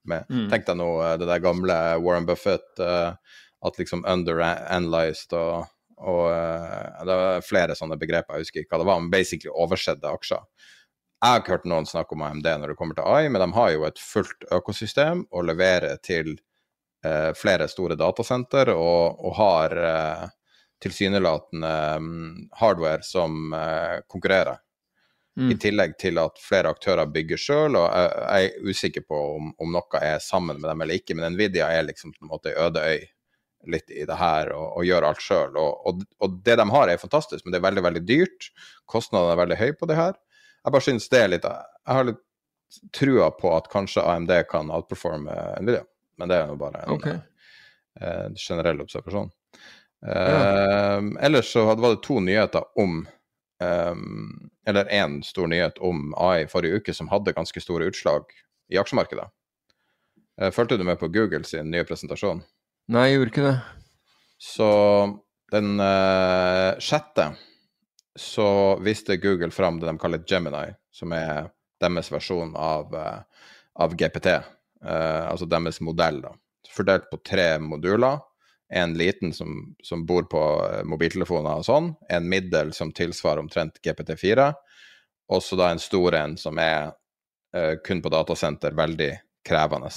Med, mm. Tenk deg nå det der gamle Warren Buffett, uh, at liksom under-analyzed og, og uh, det var flere sånne begreper, jeg husker ikke hva det var, men basically oversedde aksjer. Jeg har ikke hørt noen snakke om A M D når det kommer til A I, men de har jo et fullt økosystem og leverer til uh, flere store datasenter og, og har uh, tilsynelatende um, hardware som uh, konkurrerer. Mm. I tillegg til at flere aktører bygger selv, og jeg, jeg er usikker på om, om noe er sammen med dem eller ikke, men Nvidia er liksom på en måte øde øy litt i det her, og, og gjør alt selv, og, og, og det de har er fantastisk, men det er veldig, veldig dyrt, kostnadene er veldig høy på det her. Jeg bare synes det er litt, jeg har litt trua på at kanskje A M D kan outperforme Nvidia, men det er jo bare en okay. uh, generell observasjon. Uh, ja. Ellers så var det to nyheter om Um, eller en stor nyhet om A I forrige uke som hadde ganske store utslag i aksjemarkedet. Uh, følte du med på Google sin nye presentasjon? Nei, jeg gjorde ikke det. Så den uh, sjette så viste Google fram det de kaller Gemini, som er deres versjon av, uh, av G P T, uh, altså deres modell da. Fordelt på tre moduler. En liten som, som bor på mobiltelefoner og sånn, en middel som tilsvarer omtrent G P T fire, og så da en stor en som er uh, kun på datasenter, veldig krevende.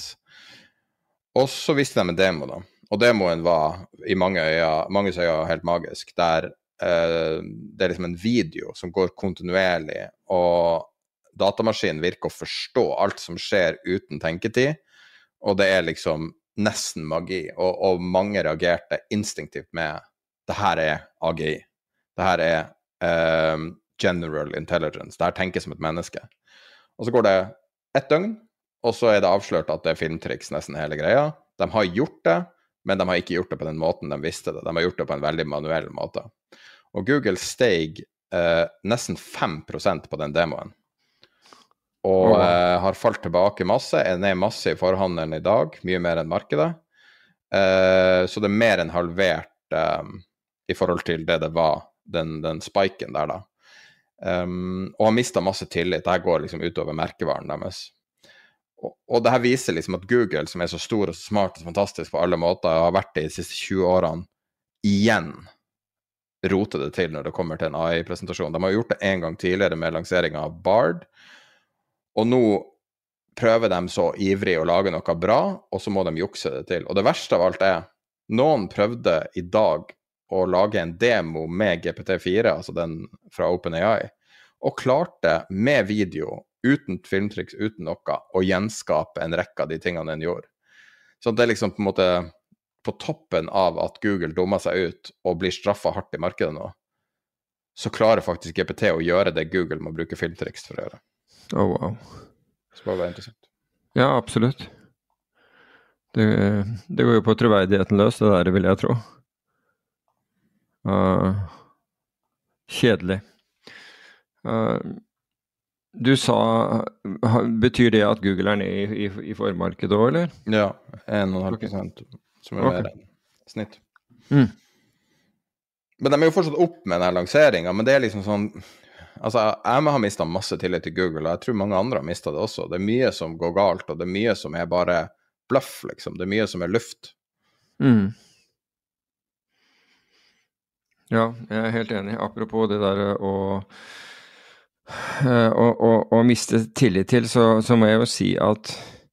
Og så viste de en demo da, og demoen var i mange øyne, mange øyne helt magisk, der uh, det er liksom en video som går kontinuerlig, og datamaskinen virker å forstå alt som skjer uten tenketid, og det er liksom nesten magi, og, og mange reagerte instinktivt med det her er A G I, det her er um, general intelligence, det her tenker som et menneske. Og så går det ett døgn, og så er det avslørt at det er filmtriks nesten hele greia. De har gjort det, men de har ikke gjort det på den måten de visste det. De har gjort det på en veldig manuell måte. Og Google steg uh, nesten fem prosent på den demoen. Og uh, har falt tilbake masse, er ned masse i forhandelen i dag, mye mer enn markedet. Uh, så det er mer enn halvert um, i forhold til det det var, den, den spiken der da. Um, og har mistet masse tillit, det her går liksom utover merkevaren deres. Og, og det her viser liksom at Google, som er så stor og så smart og fantastisk på alle måter, har vært det i de siste tjue årene, igjen roter det til når det kommer til en A I-presentasjon. De har gjort det en gang tidligere med lanseringen av Bard, og nå prøver de så ivrig å lage noe bra, og så må de jukse det til. Og det verste av alt er, noen prøvde i dag å lage en demo med G P T fire, altså den fra OpenAI, og klarte med video, uten filmtriks, uten noe, å gjenskape en rekke av de tingene den gjorde. Så det er liksom på en måte på toppen av at Google dummer seg ut og blir straffet hardt i markedet nå, så klarer faktisk G P T å gjøre det Google må bruke filmtriks for å gjøre. Oh, wow. Så det var interessant. Ja, absolutt. Det, det går jo på troverdigheten løs, det der vil jeg tro. Uh, kjedelig. Uh, du sa, betyr det at Google er nede i, i, i formarkedet også, eller? Ja, en og en halv prosent, som er okay. mer enn snitt. Mm. Men de er jo fortsatt opp med denne lanseringen, men det er liksom sånn, altså jeg har mistet masse tillit til Google, og jeg tror mange andre har mistet det også. Det er mye som går galt, og det er mye som er bare bluff, liksom. Det er mye som er luft. Mm. Ja, jeg er helt enig. Apropos det der å, å, å, å miste tillit til, så, så må jeg jo si at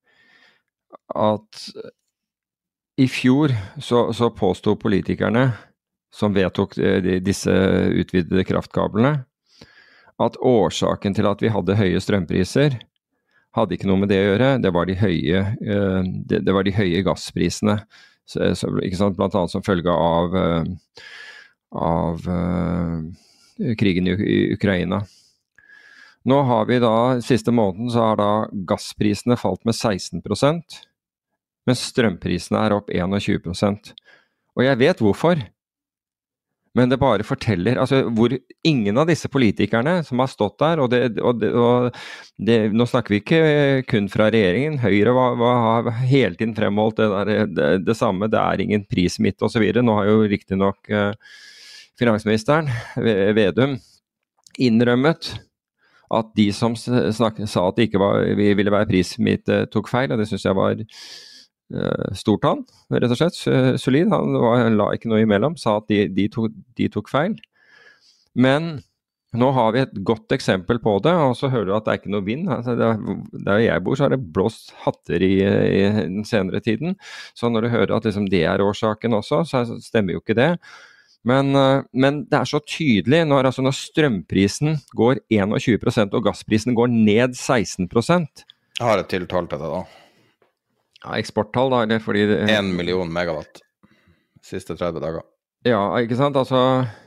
at i fjor så, så påstod politikerne som vedtok de, disse utvidede kraftkablene, at årsaken til at vi hadde høye strømpriser hadde ikke noe med det å gjøre, det var de høye, det, det var de høye gassprisene, så, så, ikke sant? Blant annet som følge av, av uh, krigen i, i Ukraina. Nå har vi da, siste måneden så har da gassprisene falt med seksten prosent, mens strømprisene er opp tjueen prosent. Og jeg vet hvorfor. Men det bare forteller, altså hvor ingen av disse politikerne som har stått der, og, det, og, det, og det, nå snakker vi ikke kun fra regjeringen, Høyre var, var, har hele tiden fremholdt det, der, det, det samme, det er ingen prissmitte og så videre. Nå har jo riktig nok uh, finansministeren, Vedum, innrømmet at de som snak, sa at det ikke var, vi ville være prissmittet, tok feil, og det synes jeg var uh, stort han, rett og slett, solid. Han, var, han la ikke noe imellom, sa at de, de, tok, de tok feil. Men nå har vi et godt eksempel på det, og så hører du at det er ikke noe vind. Altså, det er, der jeg bor så har det blåst hatter i, i den senere tiden, så når du hører at liksom, det er årsaken også, så stemmer jo ikke det. Men, men det er så tydelig når, altså når strømprisen går tjueen prosent og gassprisen går ned seksten prosent. Jeg har et tiltall til det da. Ja, eksporttall da, eller fordi... Det, en million megawatt siste tretti dager. Ja, ikke sant? Altså,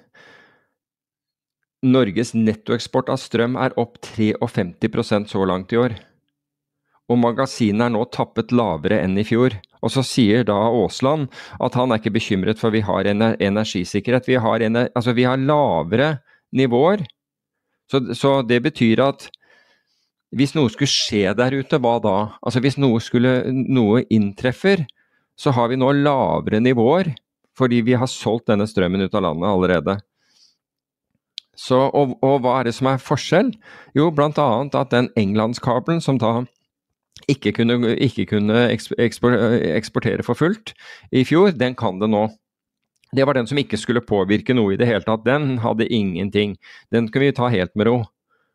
Norges nettoeksport av strøm er opp femtitre prosent så langt i år. Og magasinene er nå tappet lavere enn i fjor. Og så sier da Aasland at han er ikke bekymret for vi har ener- energisikkerhet. Vi har, ener- altså vi har lavere nivåer. Så, så det betyr at hvis noe skulle skje der ute, hva da? Altså hvis noe, skulle, noe inntreffer, så har vi nå lavere nivåer, fordi vi har solgt denne strømmen ut av landet allerede. Så, og, og hva er det som er forskjell? Jo, blant annet at den Englandskabelen som da ikke kunne, ikke kunne eksportere for fullt i fjor, den kan det nå. Det var den som ikke skulle påvirke noe i det hele tatt. Den hadde ingenting. Den kan vi ta helt med ro.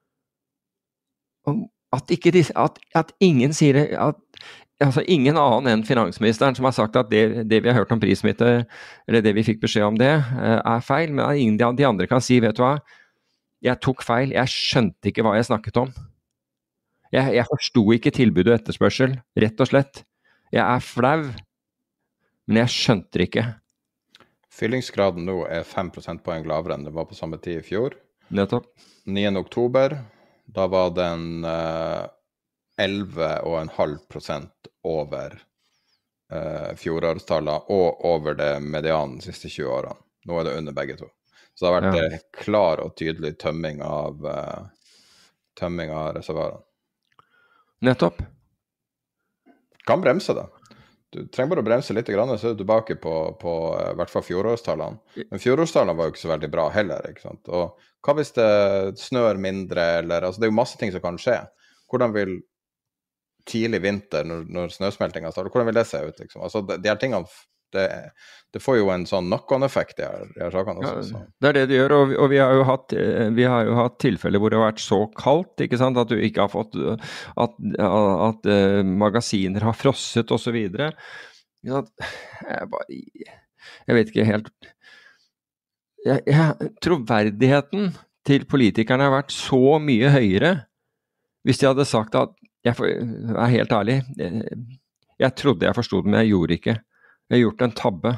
At, ikke, at, at ingen sier det, at altså ingen annen enn finansministeren som har sagt at det, det vi har hørt om prissmitte, eller det vi fikk beskjed om det, er feil, men ingen av de andre kan si, vet du hva, jeg tok feil, jeg skjønte ikke hva jeg snakket om. Jeg, jeg forsto ikke tilbud og etterspørsel, rett og slett. Jeg er flau, men jeg skjønte det ikke. Fyllingsgraden nå er fem prosentpoeng lavere enn det var på samme tid i fjor. Nettopp. niende oktober, da var den uh, elleve komma fem prosent over uh, fjorårstallene og over det medianen de siste tjue årene. Nå er det under begge to. Så det har vært ja. klar og tydelig tømming av, uh, tømming av reservoarene. Nettopp. Kan bremse det. Du trenger bare å bremse litt, så er du tilbake på, på i hvert fall fjorårstallene. Men fjorårstallene var jo ikke så veldig bra heller, ikke sant? Og hva hvis det snør mindre, eller, altså det er jo masse ting som kan skje. Hvordan vil tidlig vinter, når, når snøsmeltingen starter, hvordan vil det se ut, liksom? Altså, de, de her tingene, det, det får jo en sånn knock-on-effekt i her, i her sakene også. Så. Ja, det er det det gjør, og, og vi, har jo hatt, vi har jo hatt tilfeller hvor det har vært så kaldt, ikke sant, at du ikke har fått, at, at uh, magasiner har frosset og så videre. Jeg, bare, jeg vet ikke helt... Jeg, jeg, troverdigheten til politikerne har vært så mye høyere hvis de hadde sagt at, jeg, jeg er helt ærlig, jeg, jeg trodde jeg forstod det, men jeg gjorde ikke. Jeg har gjort en tabbe,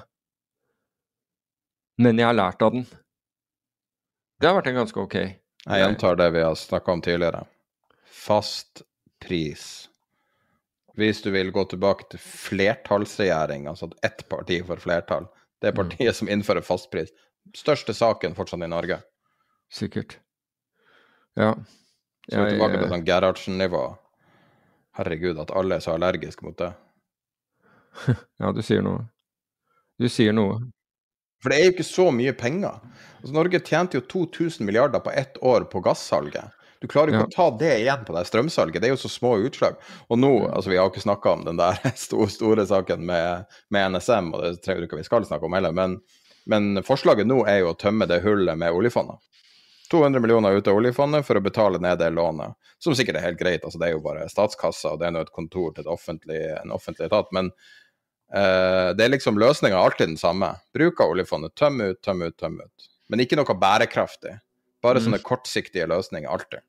men jeg har lært av den. Det har vært en ganske ok. Jeg gjentar det vi har snakket om tidligere. Fast pris. Hvis du vil gå tilbake til flertallsregjering, altså at ett parti får flertall, det er partiet mm. som innfører fast pris. Største saken fortsatt i Norge. Sikkert. Ja. Så jeg, tilbake til sånn Gerhardsen-nivå. Herregud, at alle er så allergiske mot det. Ja, du sier noe. Du sier noe. For det er jo ikke så mye penger. Altså, Norge tjente jo to tusen milliarder på ett år på gassalget. Du klarer jo ikke ja. å ta det igjen på det strømsalget. Det er jo så små utslag. Og nå, altså vi har ikke snakket om den der store, store saken med, med N S M, og det trenger du ikke vi skal snakke om heller, men, men forslaget nå er jo å tømme det hullet med oljefondet. to hundre millioner ut av oljefondet for å betale ned det lånet, som sikkert er helt greit, altså det er jo bare statskassa, og det er nå et kontor til et offentlig, en offentlig etat, men uh, det er liksom løsningen alltid den samme. Bruk av oljefondet, tømme ut, tømme ut, tømme ut. Men ikke noe bærekraftig. Bare mm. sånne kortsiktige løsninger, alltid.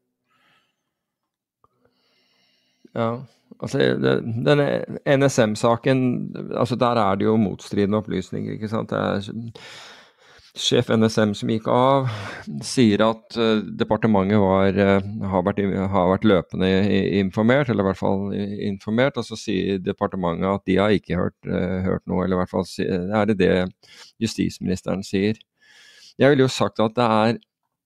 Ja, altså det, denne N S M-saken, altså der er det jo motstridende opplysninger, ikke sant? Det er... Sjef N S M som gikk av, sier at uh, departementet var, uh, har, vært, har vært løpende informert, eller i hvert fall informert, og så sier departementet at de har ikke hørt, uh, hørt noe, eller i hvert fall er det det justisministeren sier. Jeg ville jo sagt at det er...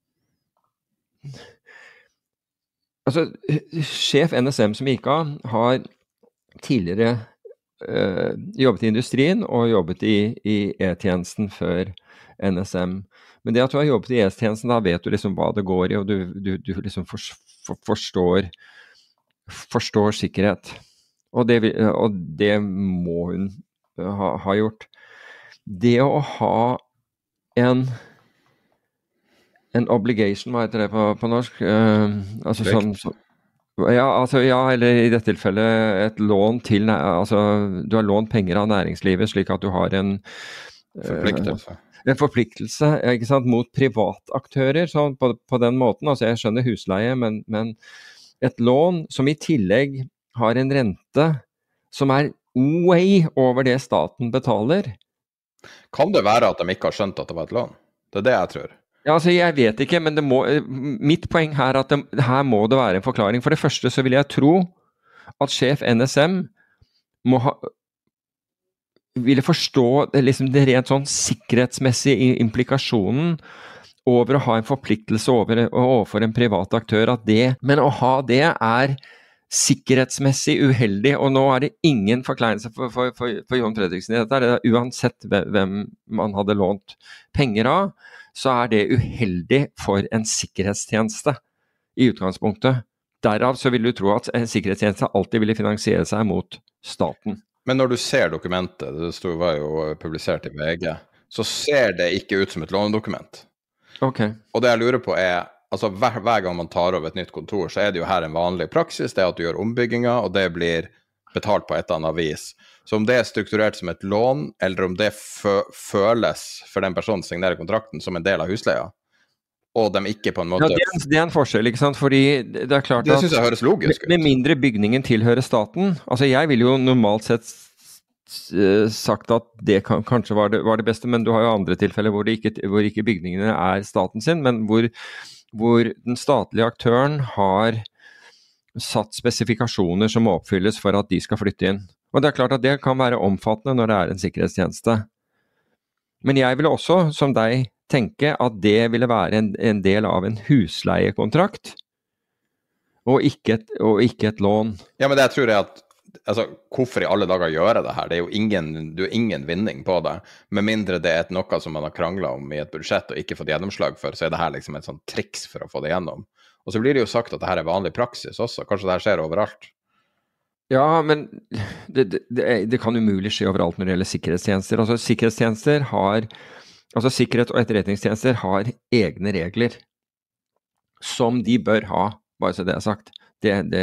Altså, sjef N S M som gikk av har tidligere uh, jobbet i industrien og jobbet i, i E-tjenesten før N S M. Men det at du har jobbet i E S-tjenesten, da vet du liksom hva det går i, og du, du, du liksom for, forstår, forstår sikkerhet. Og det, og det må hun ha, ha gjort. Det å ha en, en obligation, hva heter det på, på norsk? Uh, altså sånn, så, ja, altså, ja, eller i dette tilfellet et lån til, altså du har lånt penger av næringslivet slik at du har en forpliktelse. Uh, en forpliktelse, ikke sant, mot privataktører, sånn på, på den måten. Altså jeg skjønner husleie, men, men et lån som i tillegg har en rente som er way over det staten betaler. Kan det være at de ikke har skjønt at det var et lån? Det er det jeg tror. Ja, altså jeg vet ikke, men det må, mitt poeng her er at det, her må det være en forklaring. For det første så vil jeg tro at sjef N S M må ha, ville forstå det, liksom det rent sånn sikkerhetsmessige implikasjonen over å ha en forpliktelse over, overfor en privat aktør, at det, men å ha det er sikkerhetsmessig uheldig, og nå er det ingen forkleinelse for, for, for, for Jon Fredriksen i dette. Det er, uansett hvem man hadde lånt penger av, så er det uheldig for en sikkerhetstjeneste i utgangspunktet. Derav så vil du tro at en sikkerhetstjeneste alltid ville finansiere seg mot staten. Men når du ser dokumentet, det stod, var jo publisert i V G, så ser det ikke ut som et lånedokument. Ok. Og det jeg lurer på er, altså hver, hver gang man tar over et nytt kontor, så er det jo her en vanlig praksis, det er at du gjør ombygginger, og det blir betalt på et eller annet vis. Så om det er strukturert som et lån, eller om det fø føles for den personen som signerer kontrakten som en del av husleia, og de ikke på en måte... Ja, det er, det er en forskjell, ikke sant? Fordi det er klart at... Det synes jeg høres logisk ut. Med mindre bygningen tilhører staten. Altså jeg vil jo normalt sett sagt at det kan, kanskje var det, var det beste, men du har jo andre tilfeller hvor, det ikke, hvor ikke bygningene er staten sin, men hvor, hvor den statlige aktøren har satt spesifikasjoner som må oppfylles for at de skal flytte inn. Og det er klart at det kan være omfattende når det er en sikkerhetstjeneste. Men jeg ville også, som deg, tenke at det ville være en, en del av en husleiekontrakt, og ikke et, og ikke et lån. Ja, men det jeg tror er at, altså, hvorfor i alle dager gjøre det her? Det er jo ingen, du er ingen vinning på det, med mindre det er et noe som man har kranglet om i et budsjett og ikke fått gjennomslag for, så er det her liksom et sånt triks for å få det gjennom. Og så blir det jo sagt at det her er vanlig praksis også, kanskje det her skjer overalt. Ja, men det, det, det kan umulig skje overalt når det gjelder sikkerhetstjenester. Altså sikkerhetstjenester har, altså sikkerhet- og etterretningstjenester har egne regler som de bør ha, bare så det er sagt. Det, det,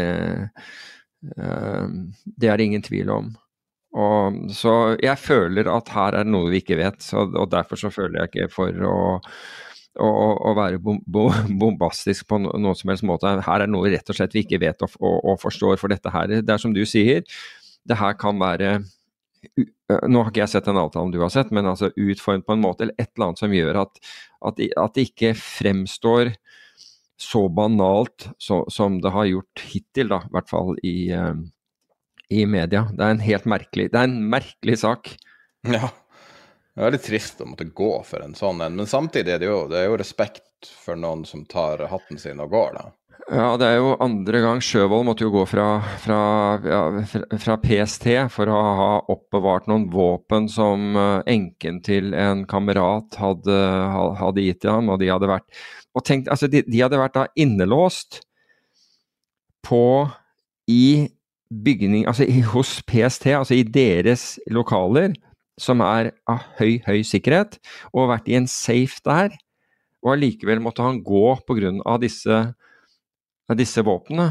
uh, det er det ingen tvil om. Og, så jeg føler at her er det noe vi ikke vet, så, og derfor så føler jeg ikke for å Å, å være bom, bom, bombastisk på no, noen som helst måte. Her er noe rett og slett vi ikke vet og, og, og forstår for dette her. Det er som du sier, det her kan være, nå har ikke jeg sett en avtale du har sett, men altså utformet på en måte, eller et eller annet som gjør at, at, at det ikke fremstår så banalt så, som det har gjort hittil, da, i hvert fall i, i media. Det er en helt merkelig, det er en merkelig sak. Ja. Det er veldig trist å måtte gå for en sånn en, men samtidig er det jo, det er jo respekt for noen som tar hatten sin og går da. Ja, det er jo andre gang Sjøvold måtte jo gå fra, fra, ja, fra P S T for å ha oppbevart noen våpen som enken til en kamerat hadde, hadde gitt til ham, og de hadde vært, og tenkt, altså de, de hadde vært da innelåst på i bygning, altså i, hos P S T, altså i deres lokaler, som er av høy, høy sikkerhet, og vært i en safe der, og allikevel måtte han gå på grunn av disse, av disse våpnene,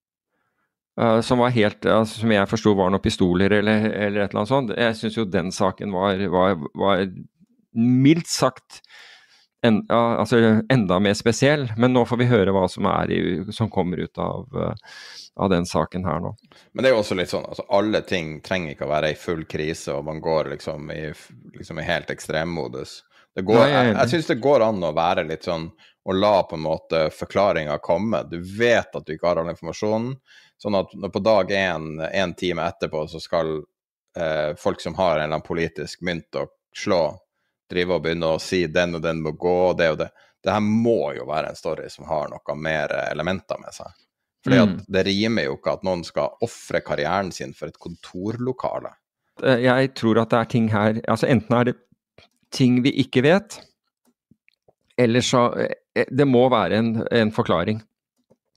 uh, som var helt, uh, som jeg forstod var noen pistoler eller, eller et eller annet sånt. Jeg synes jo den saken var, var, var mildt sagt en, uh, altså enda mer spesiell, men nå får vi høre hva som, er i, som kommer ut av uh, av den saken her nå. Men det er jo også litt sånn, altså alle ting trenger ikke å være i full krise, og man går liksom i, liksom i helt ekstremmodus. Det går, Nei, jeg, jeg, jeg synes det går an å være litt sånn, og la på en måte forklaringen komme. Du vet at du ikke har all informasjonen, sånn at når på dag en, en time etterpå, så skal eh, folk som har en eller annen politisk mynt å slå, drive og begynne å si den og den må gå, og det og det. Det her må jo være en story som har noe mer elementer med seg. Fordi at det rimer jo ikke at noen skal offre karrieren sin for et kontorlokale. Jeg tror at det er ting her, altså enten er det ting vi ikke vet, eller så, det må være en, en forklaring.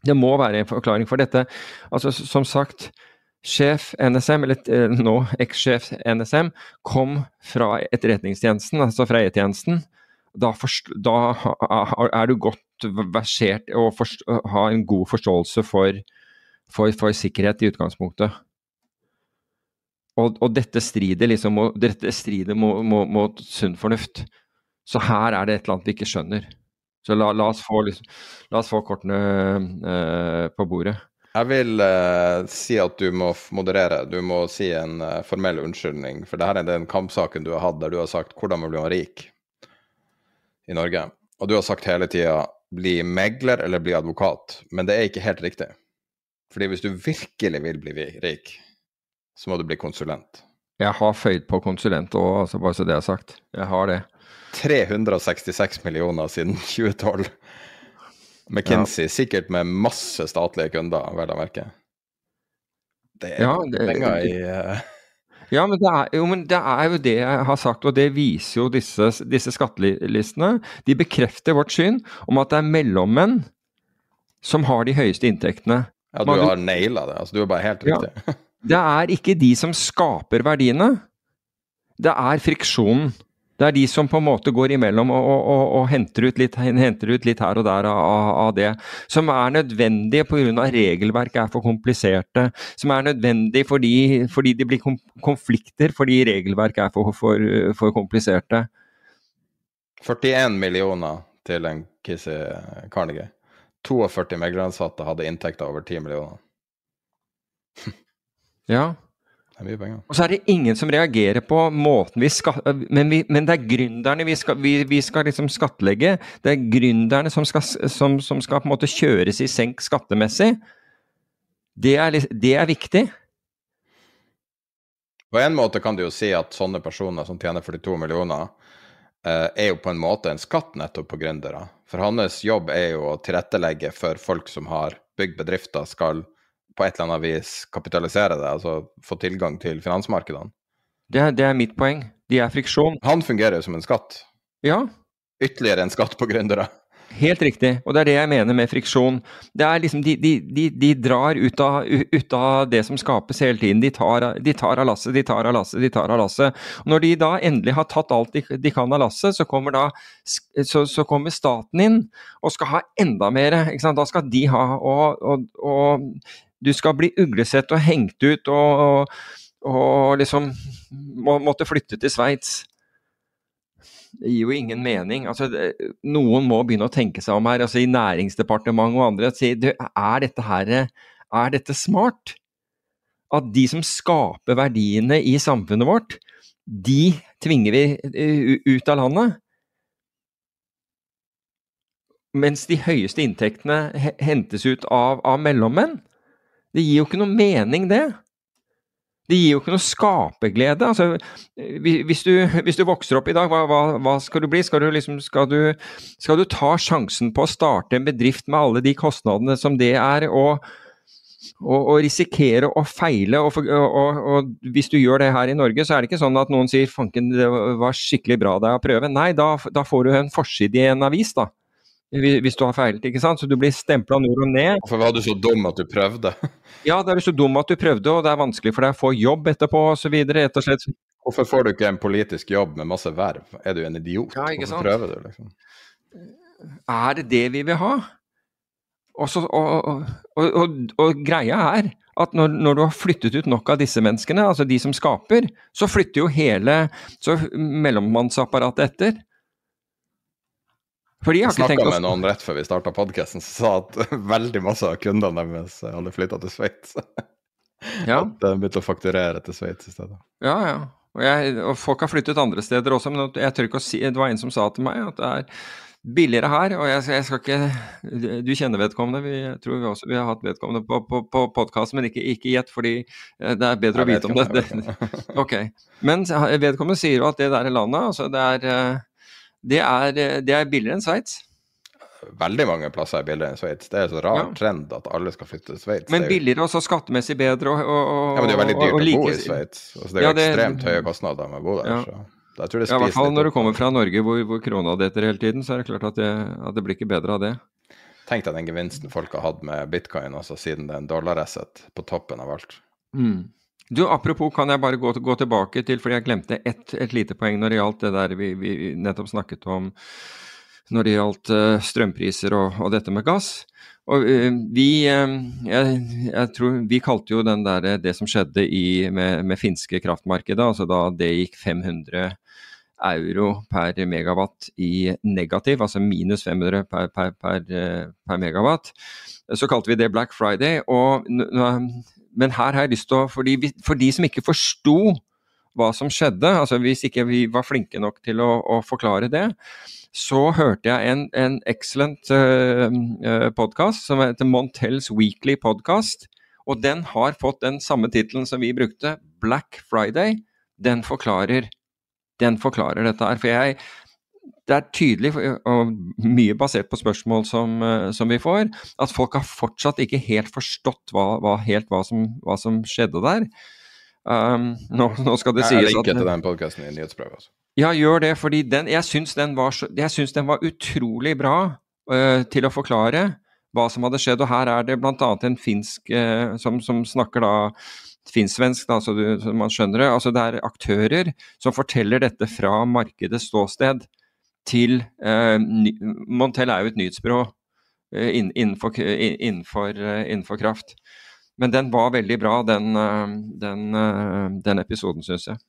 Det må være en forklaring for dette. Altså, som sagt, sjef N S M, eller eh, nå eks-sjef N S M, kom fra etterretningstjenesten, altså fra E-tjenesten. Da, forst, da er du godt versert og forst, har en god forståelse for, for, for sikkerhet i utgangspunktet. Og, og dette strider liksom dette strider mot, mot, mot sunn fornuft. Så her er det et eller annet vi ikke skjønner. Så la, la, oss, få, liksom, la oss få kortene eh, på bordet. Jeg vil eh, si at du må moderere. Du må si en uh, formell unnskyldning. For dette er den kampsaken du har hatt, der du har sagt hvordan man blir rik i Norge. Og du har sagt hele tiden, bli megler eller bli advokat. Men det er ikke helt riktig. Fordi hvis du virkelig vil bli rik, så må du bli konsulent. Jeg har føyd på konsulent også, altså bare så det jeg har sagt. Jeg har det. tre hundre og sekstiseks millioner siden tjue tolv. McKinsey, ja. Sikkert med masse statlige kunder, vel å merke. Det er ja, det, penger i... Uh... Ja, men det, er, jo, men det er jo det jeg har sagt, og det viser jo disse, disse skattelistene. De bekrefter vårt syn om at det er mellommenn som har de høyeste inntektene. Ja, du har nailet det. Altså, du er bare helt riktig. Ja, det er ikke de som skaper verdiene. Det er friksjonen. Det er de som på en måte går imellom og, og, og, og henter, ut litt, henter ut litt her og der av, av det. Som er nødvendige på grunn av regelverket er for kompliserte. Som er nødvendige fordi, fordi det blir konflikter, fordi regelverket er for, for, for kompliserte. førtien millioner til en Kissy Carnegie. førtito megleransatte hadde inntekter over ti millioner. Ja. Det er mye penger. Og så er det ingen som reagerer på måten vi skal, men, vi, men det er gründerne vi skal, vi, vi skal liksom skattlegge. Det er gründerne som skal, som, som skal på en måte kjøres i senk skattemessig. Det er, det er viktig. På en måte kan du jo si at sånne personer som tjener førtito millioner eh, er jo på en måte en skatt nettopp på gründere. For hans jobb er jo å tilrettelegge for folk som har bygd bedrifter skal på et eller annet vis kapitalisere det, altså få tilgang til finansmarkedene. Det er, det er mitt poeng. De er friksjon. Han fungerer jo som en skatt. Ja. Ytterligere en skatt på gründere. Helt riktig, og det er det jeg mener med friksjon. Det er liksom, de, de, de, de drar ut av, ut av det som skapes hele tiden. De tar, de tar av lasset, de tar av lasset, de tar av lasset. Og når de da endelig har tatt alt de, de kan av lasset, så kommer, da, så, så kommer staten inn og skal ha enda mer. Ikke sant? Da skal de ha, og, og, og du skal bli uglesett og hengt ut og, og, og liksom må, måtte flytte til Sveits. Det gir jo ingen mening. Altså, det, noen må begynne å tenke seg om her, altså i Næringsdepartementet og andre, og si, du, er dette her, er dette smart? At de som skaper verdiene i samfunnet vårt, de tvinger vi ut av landet. Mens de høyeste inntektene hentes ut av, av mellommenn. Det gir jo ikke noe mening, det. Det gir jo ikke noe skaperglede. Altså, hvis, du, hvis du vokser opp i dag, hva, hva, hva skal du bli? Skal du, liksom, skal, du, skal du ta sjansen på å starte en bedrift med alle de kostnadene som det er, og, og, og risikere å feile? Og, og, og, og hvis du gjør det her i Norge, så er det ikke sånn at noen sier, fanken, det var skikkelig bra deg å prøve. Nei, da, da får du en forside i en avis, da. Hvis du har feilet, ikke sant? Så du blir stemplet nord og ned. Hvorfor var du så dum at du prøvde? Ja, da er du så dum at du prøvde, og det er vanskelig for deg å få jobb etterpå, og så videre, rett og slett. Hvorfor får du ikke en politisk jobb med masse verv? Er du en idiot? Ja, ikke sant? Hvorfor prøver du, liksom? Er det det vi vil ha? Og, så, og, og, og, og, og greia er at når, når du har flyttet ut nok av disse menneskene, altså de som skaper, så flytter jo hele så mellommannsapparatet etter. Jeg snakket med noen rett før vi startet podcasten som sa at veldig masse av kundene deres hadde flyttet til Sveits. Ja. At de begynte å fakturere til Sveits i stedet. Ja, ja. Og, jeg, og folk har flyttet andre steder også, men jeg tør ikke å si, det var en som sa til meg at det er billigere her, og jeg, jeg skal ikke, du kjenner vedkommende, vi, jeg tror vi også vi har hatt vedkommende på, på, på podcast, men ikke, ikke gjett, fordi det er bedre å vite om det. Ok, men vedkommende sier jo at det der landet, altså det er... Det er, det er billigere enn Sveits. Veldig mange plasser er billigere enn Sveits. Det er så rar ja. trend at alle skal flytte til Sveits. Men billigere og så skattemessig bedre. Og, og, ja, men det er jo veldig dyrt og, og like... å bo i Sveits. Altså, det er jo ja, det... ekstremt høye kostnader med å bo der. Ja. Så jeg tror det ja, i hvert fall når du kommer fra Norge hvor, hvor krona detter hele tiden, så er det klart at det, at det blir ikke bedre av det. Tenk deg den gevinsten folk har hatt med bitcoin, altså siden det er en dollarasset på toppen av alt. Mm. Du, apropos, kan jeg bare gå, gå tilbake til, fordi jeg glemte et, et lite poeng når det gjaldt det der vi, vi nettopp snakket om, når det gjaldt uh, strømpriser og, og dette med gass. Og uh, vi, uh, jeg, jeg tror, vi kalte jo den der, det som skjedde i, med, med finske kraftmarkedet, altså da det gikk fem hundre euro per megawatt i negativ, altså minus fem hundre per, per, per, per megawatt, så kalte vi det Black Friday, og, men her har jeg lyst til å, fordi vi, for de som ikke forstod hva som skjedde, altså hvis ikke vi var flinke nok til å, å forklare det, så hørte jeg en, en excellent uh, uh, podcast som heter Montel's Weekly Podcast, og den har fått den samme titelen som vi brukte, Black Friday. Den forklarer den forklarer dette her, for jeg, det er tydelig, og mye basert på spørsmål som, som vi får, at folk har fortsatt ikke helt forstått hva, hva, helt hva, som, hva som skjedde der. Um, nå, nå skal det sies at... Jeg linker til den podcasten i nyhetsbrevet. Altså. Ja, gjør det, fordi den, jeg synes den var, så, jeg synes den var utrolig bra uh, til å forklare hva som hadde skjedd, og her er det blant annet en finsk uh, som, som snakker da finsk-svensk, da, så, du, så man skjønner det. Altså det er aktører som forteller dette fra markedets ståsted til eh, Montel er jo et nyhetsbyrå eh, innenfor, innenfor, innenfor kraft. Men den var veldig bra, den, den, den episoden, synes jeg.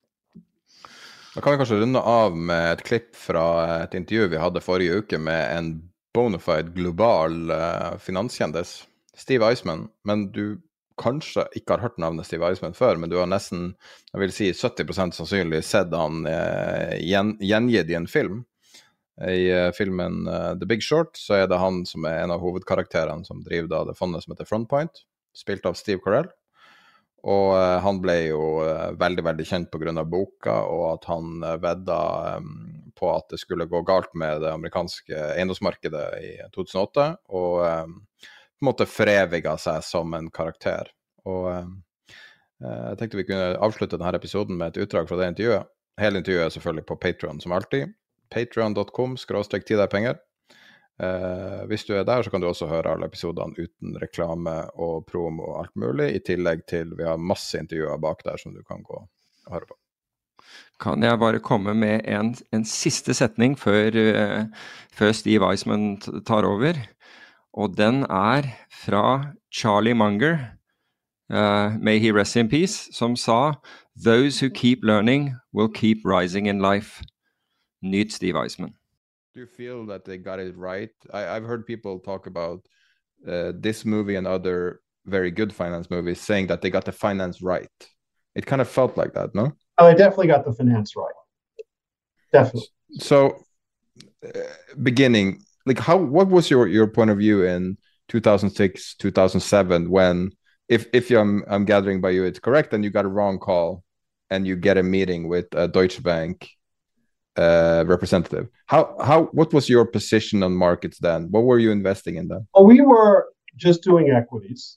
Da kan vi kanskje runde av med et klipp fra et intervju vi hadde forrige uke med en bonafide global uh, finanskjendis, Steve Eisman, men du kanskje ikke har hørt navnet Steve Eisman før, men du har nesten, jeg vil si sytti prosent sannsynlig sett han eh, gjen, gjengitt i en film. I eh, filmen uh, The Big Short så er det han som er en av hovedkarakterene som driver da det fondet som heter Frontpoint, spilt av Steve Carell. Og eh, han ble jo eh, veldig, veldig kjent på grunn av boka, og at han eh, vedda eh, på at det skulle gå galt med det amerikanske eiendomsmarkedet i to tusen og åtte, og eh, på en måte foreviga seg som en karakter. Og eh, jeg tenkte vi kunne avslutte denne episoden med et utdrag fra det intervjuet. Hele intervjuet er selvfølgelig på Patreon som alltid. patreon dot com skråstrek ti der penger. Eh, hvis du er der, så kan du også høre alle episodene uten reklame og promo og alt mulig, i tillegg til vi har masse intervjuer bak der som du kan gå og høre på. Kan jeg bare komme med en, en siste setning før, uh, før Steve Eisman tar over? Og den er fra Charlie Munger, uh, may he rest in peace, som sa, "Those who keep learning will keep rising in life." Nyt Steve Eisman. Do you feel that they got it right? I, I've heard people talk about uh, this movie and other very good finance movies saying that they got the finance right. It kind of felt like that, no? Oh, they definitely got the finance right. Definitely. So, uh, beginning, like how, what was your, your point of view in two thousand six, two thousand seven when, if, if I'm, I'm gathering by you, it's correct, and you got a wrong call and you get a meeting with a Deutsche Bank uh, representative. How, how, what was your position on markets then? What were you investing in then? Well, we were just doing equities,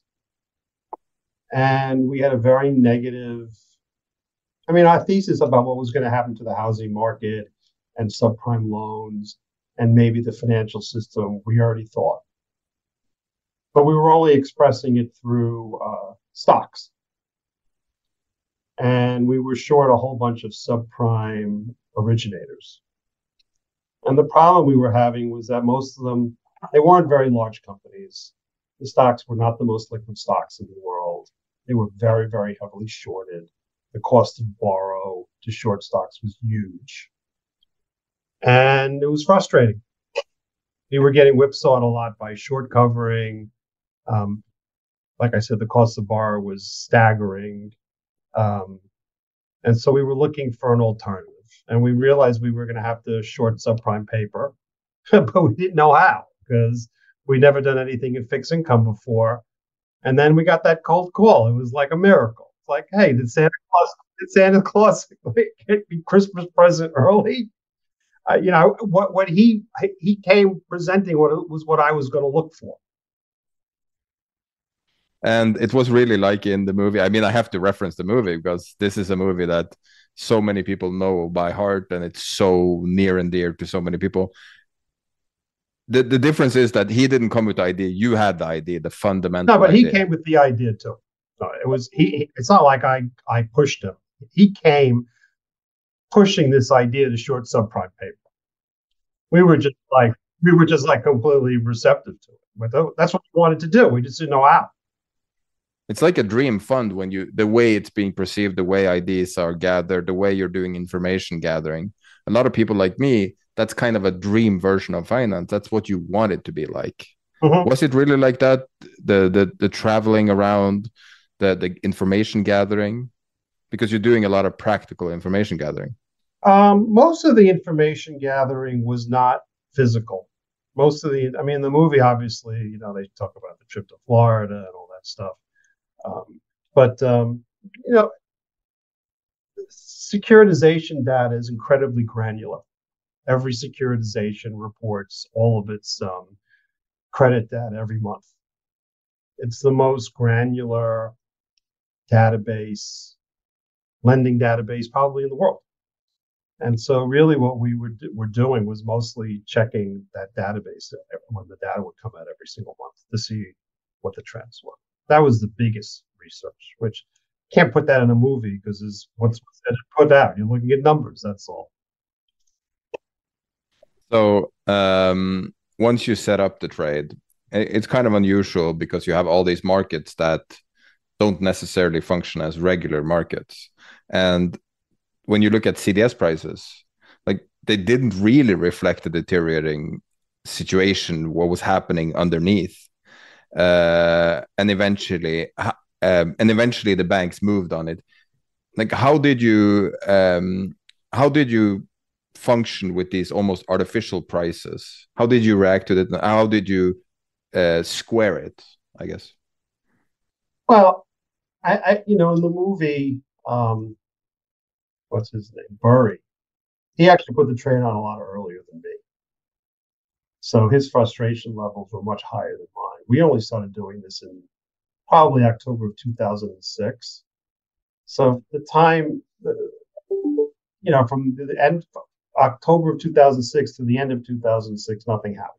and we had a very negative, I mean, our thesis about what was going to happen to the housing market and subprime loans and maybe the financial system, we already thought. But we were only expressing it through uh, stocks. And we were short a whole bunch of subprime originators. And the problem we were having was that most of them, they weren't very large companies. The stocks were not the most liquid stocks in the world. They were very, very heavily shorted. The cost to borrow to short stocks was huge. And it was frustrating. We were getting whipsawed a lot by short covering. Um, like I said, the cost to borrow was staggering. Um, and so we were looking for an alternative. And we realized we were going to have to short subprime paper, but we didn't know how because we'd never done anything in fixed income before. And then we got that cold call. It was like a miracle. It's like, hey, did Santa Claus, did Santa Claus get me Christmas present early? Uh, you know, what, what he, he came presenting what was what I was going to look for. And it was really like in the movie. I mean, I have to reference the movie because this is a movie that so many people know by heart, and it's so near and dear to so many people. the, the difference is that he didn't come with the idea. You had the idea, the fundamental No, but he idea. came with the idea too. No, it was he. It's not like I I pushed him. He came pushing this idea to short subprime paper. We were just like we were just like completely receptive to it. But that's what we wanted to do. We just didn't know how. It's like a dream fund when you the way it's being perceived, the way ideas are gathered, the way you're doing information gathering. A lot of people like me, that's kind of a dream version of finance. That's what you want it to be like. Mm-hmm. Was it really like that? The the the traveling around, the the information gathering, because you're doing a lot of practical information gathering. Um, most of the information gathering was not physical. Most of the, I mean, the movie, obviously, you know, they talk about the trip to Florida and all that stuff. Um, but, um, you know, securitization data is incredibly granular. Every securitization reports all of its um, credit data every month. It's the most granular database, lending database probably in the world. And so really what we were, were doing was mostly checking that database when the data would come out every single month to see what the trends were. That was the biggest research, which can't put that in a movie because it's once it's put out, you're looking at numbers, that's all. So um, once you set up the trade, it's kind of unusual because you have all these markets that don't necessarily function as regular markets. And when you look at C D S prices, like they didn't really reflect the deteriorating situation, what was happening underneath. Uh, and eventually, um, and eventually the banks moved on it. Like, how did you, um, how did you function with these almost artificial prices? How did you react to it? How did you uh, square it, I guess? Well, I, I you know, in the movie, um, what's his name? Burry. He actually put the trade on a lot earlier than me. So his frustration levels were much higher than mine. We only started doing this in probably October of two thousand six. So the time, you know, from the end of October of two thousand six to the end of two thousand six, nothing happened.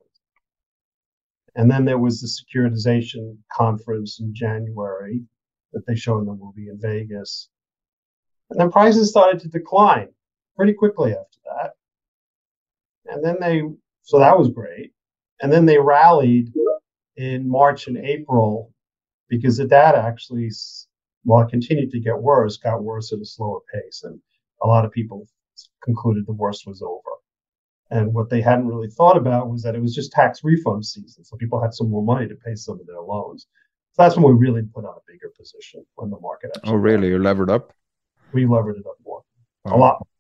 And then there was the securitization conference in January that they showed in the movie in Vegas. And then prices started to decline pretty quickly after that. And then they, so that was great. And then they rallied in March and April because the data actually, while it continued to get worse, got worse at a slower pace. And a lot of people concluded the worst was over. And what they hadn't really thought about was that it was just tax refund season. So people had some more money to pay some of their loans. So that's when we really put on a bigger position when the market actually. Oh, really? You levered up? We levered it up more. Oh. A lot.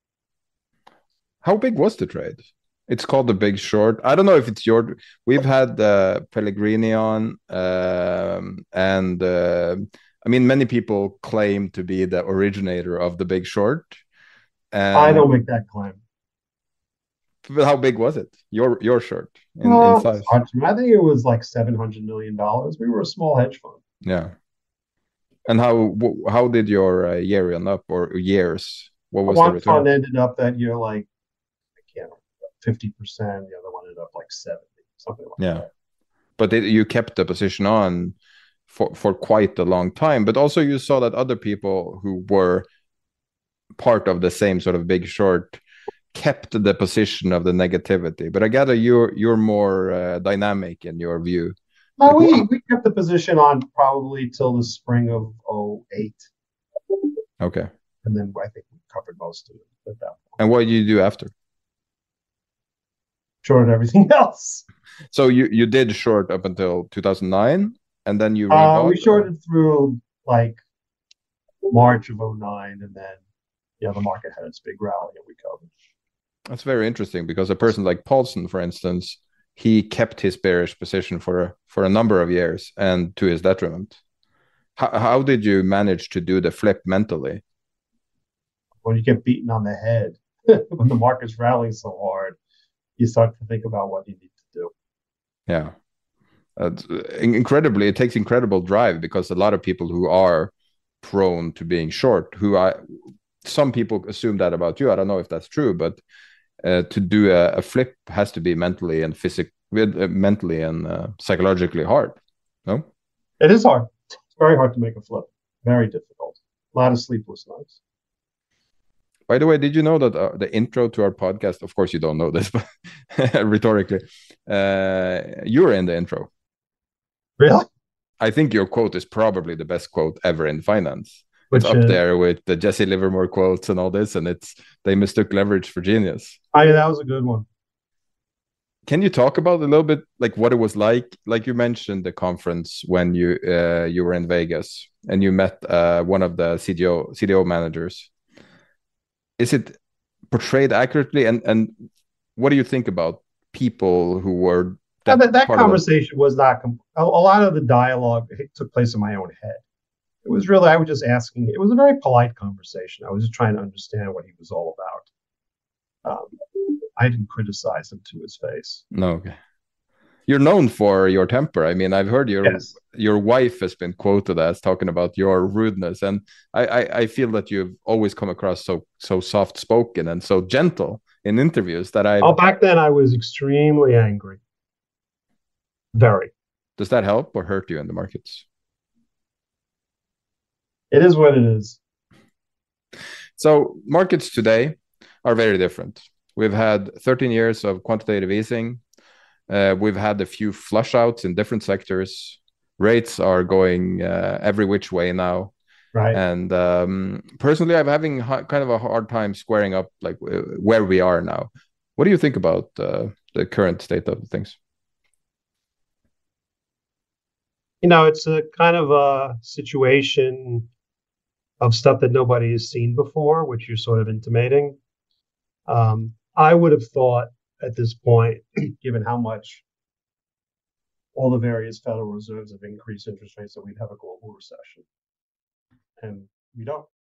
How big was the trade? It's called The Big Short. I don't know if it's your... We've had uh, Pellegrini on, um, and uh, I mean, many people claim to be the originator of The Big Short. And... I don't make that claim. But how big was it? Your your short in, well, in size? I think it was like seven hundred million dollars. We were a small hedge fund. Yeah. And how how did your uh, year end up, or years? What was One the return? fund ended up that year like, I can't remember, fifty percent. The other one ended up like seventy, something like yeah. that. Yeah. But it, you kept the position on for, for quite a long time. But also you saw that other people who were part of the same sort of Big Short kept the position of the negativity. But I gather you're you're more uh, dynamic in your view. No, like, we, wow. we kept the position on probably till the spring of oh eight. Okay. And then I think we covered most of it at that point. And what did you do after? Shorted everything else. So you, you did short up until two thousand nine, and then you uh, we or? shorted through like March of oh nine, and then yeah, the market had its big rally and we covered. That's very interesting because a person like Paulson, for instance, he kept his bearish position for for a number of years and to his detriment. How how did you manage to do the flip mentally? When you get beaten on the head, when the market's rallying so hard, you start to think about what you need to do. Yeah, uh, incredibly, it takes incredible drive because a lot of people who are prone to being short, who I, some people assume that about you. I don't know if that's true, but uh, to do a, a flip has to be mentally and physic with uh, mentally and uh, psychologically hard. No, It is hard. It's very hard to make a flip. Very difficult. A lot of sleepless nights. by the way, did you know that uh, the intro to our podcast, of course you don't know this, but rhetorically, uh, you're in the intro. Really? I think your quote is probably the best quote ever in finance. Which It's up is, there with the Jesse Livermore quotes and all this, and it's they mistook leverage for genius. I that was a good one. Can you talk about a little bit like what it was like? Like you mentioned the conference when you uh, you were in Vegas and you met uh, one of the C D O C D O managers. Is it portrayed accurately? And and what do you think about people who were that, that, that part of the- conversation was not com- a, a lot of the dialogue took place in my own head. It was really I was just asking. It was a very polite conversation. I was just trying to understand what he was all about. Um, I didn't criticize him to his face. No, okay. You're known for your temper. I mean, I've heard your Yes. your wife has been quoted as talking about your rudeness, and I, I I feel that you've always come across so so soft spoken and so gentle in interviews that I. Oh, back then I was extremely angry. Very. Does that help or hurt you in the markets? It is what it is. So markets today are very different. We've had thirteen years of quantitative easing. Uh, we've had a few flush outs in different sectors. Rates are going uh, every which way now. Right. And um, personally, I'm having ha- kind of a hard time squaring up like uh, where we are now. What do you think about uh, the current state of things? You know, it's a kind of a situation of stuff that nobody has seen before, which you're sort of intimating. Um, I would have thought at this point, given how much all the various Federal Reserves have increased interest rates, that we'd have a global recession. And we don't.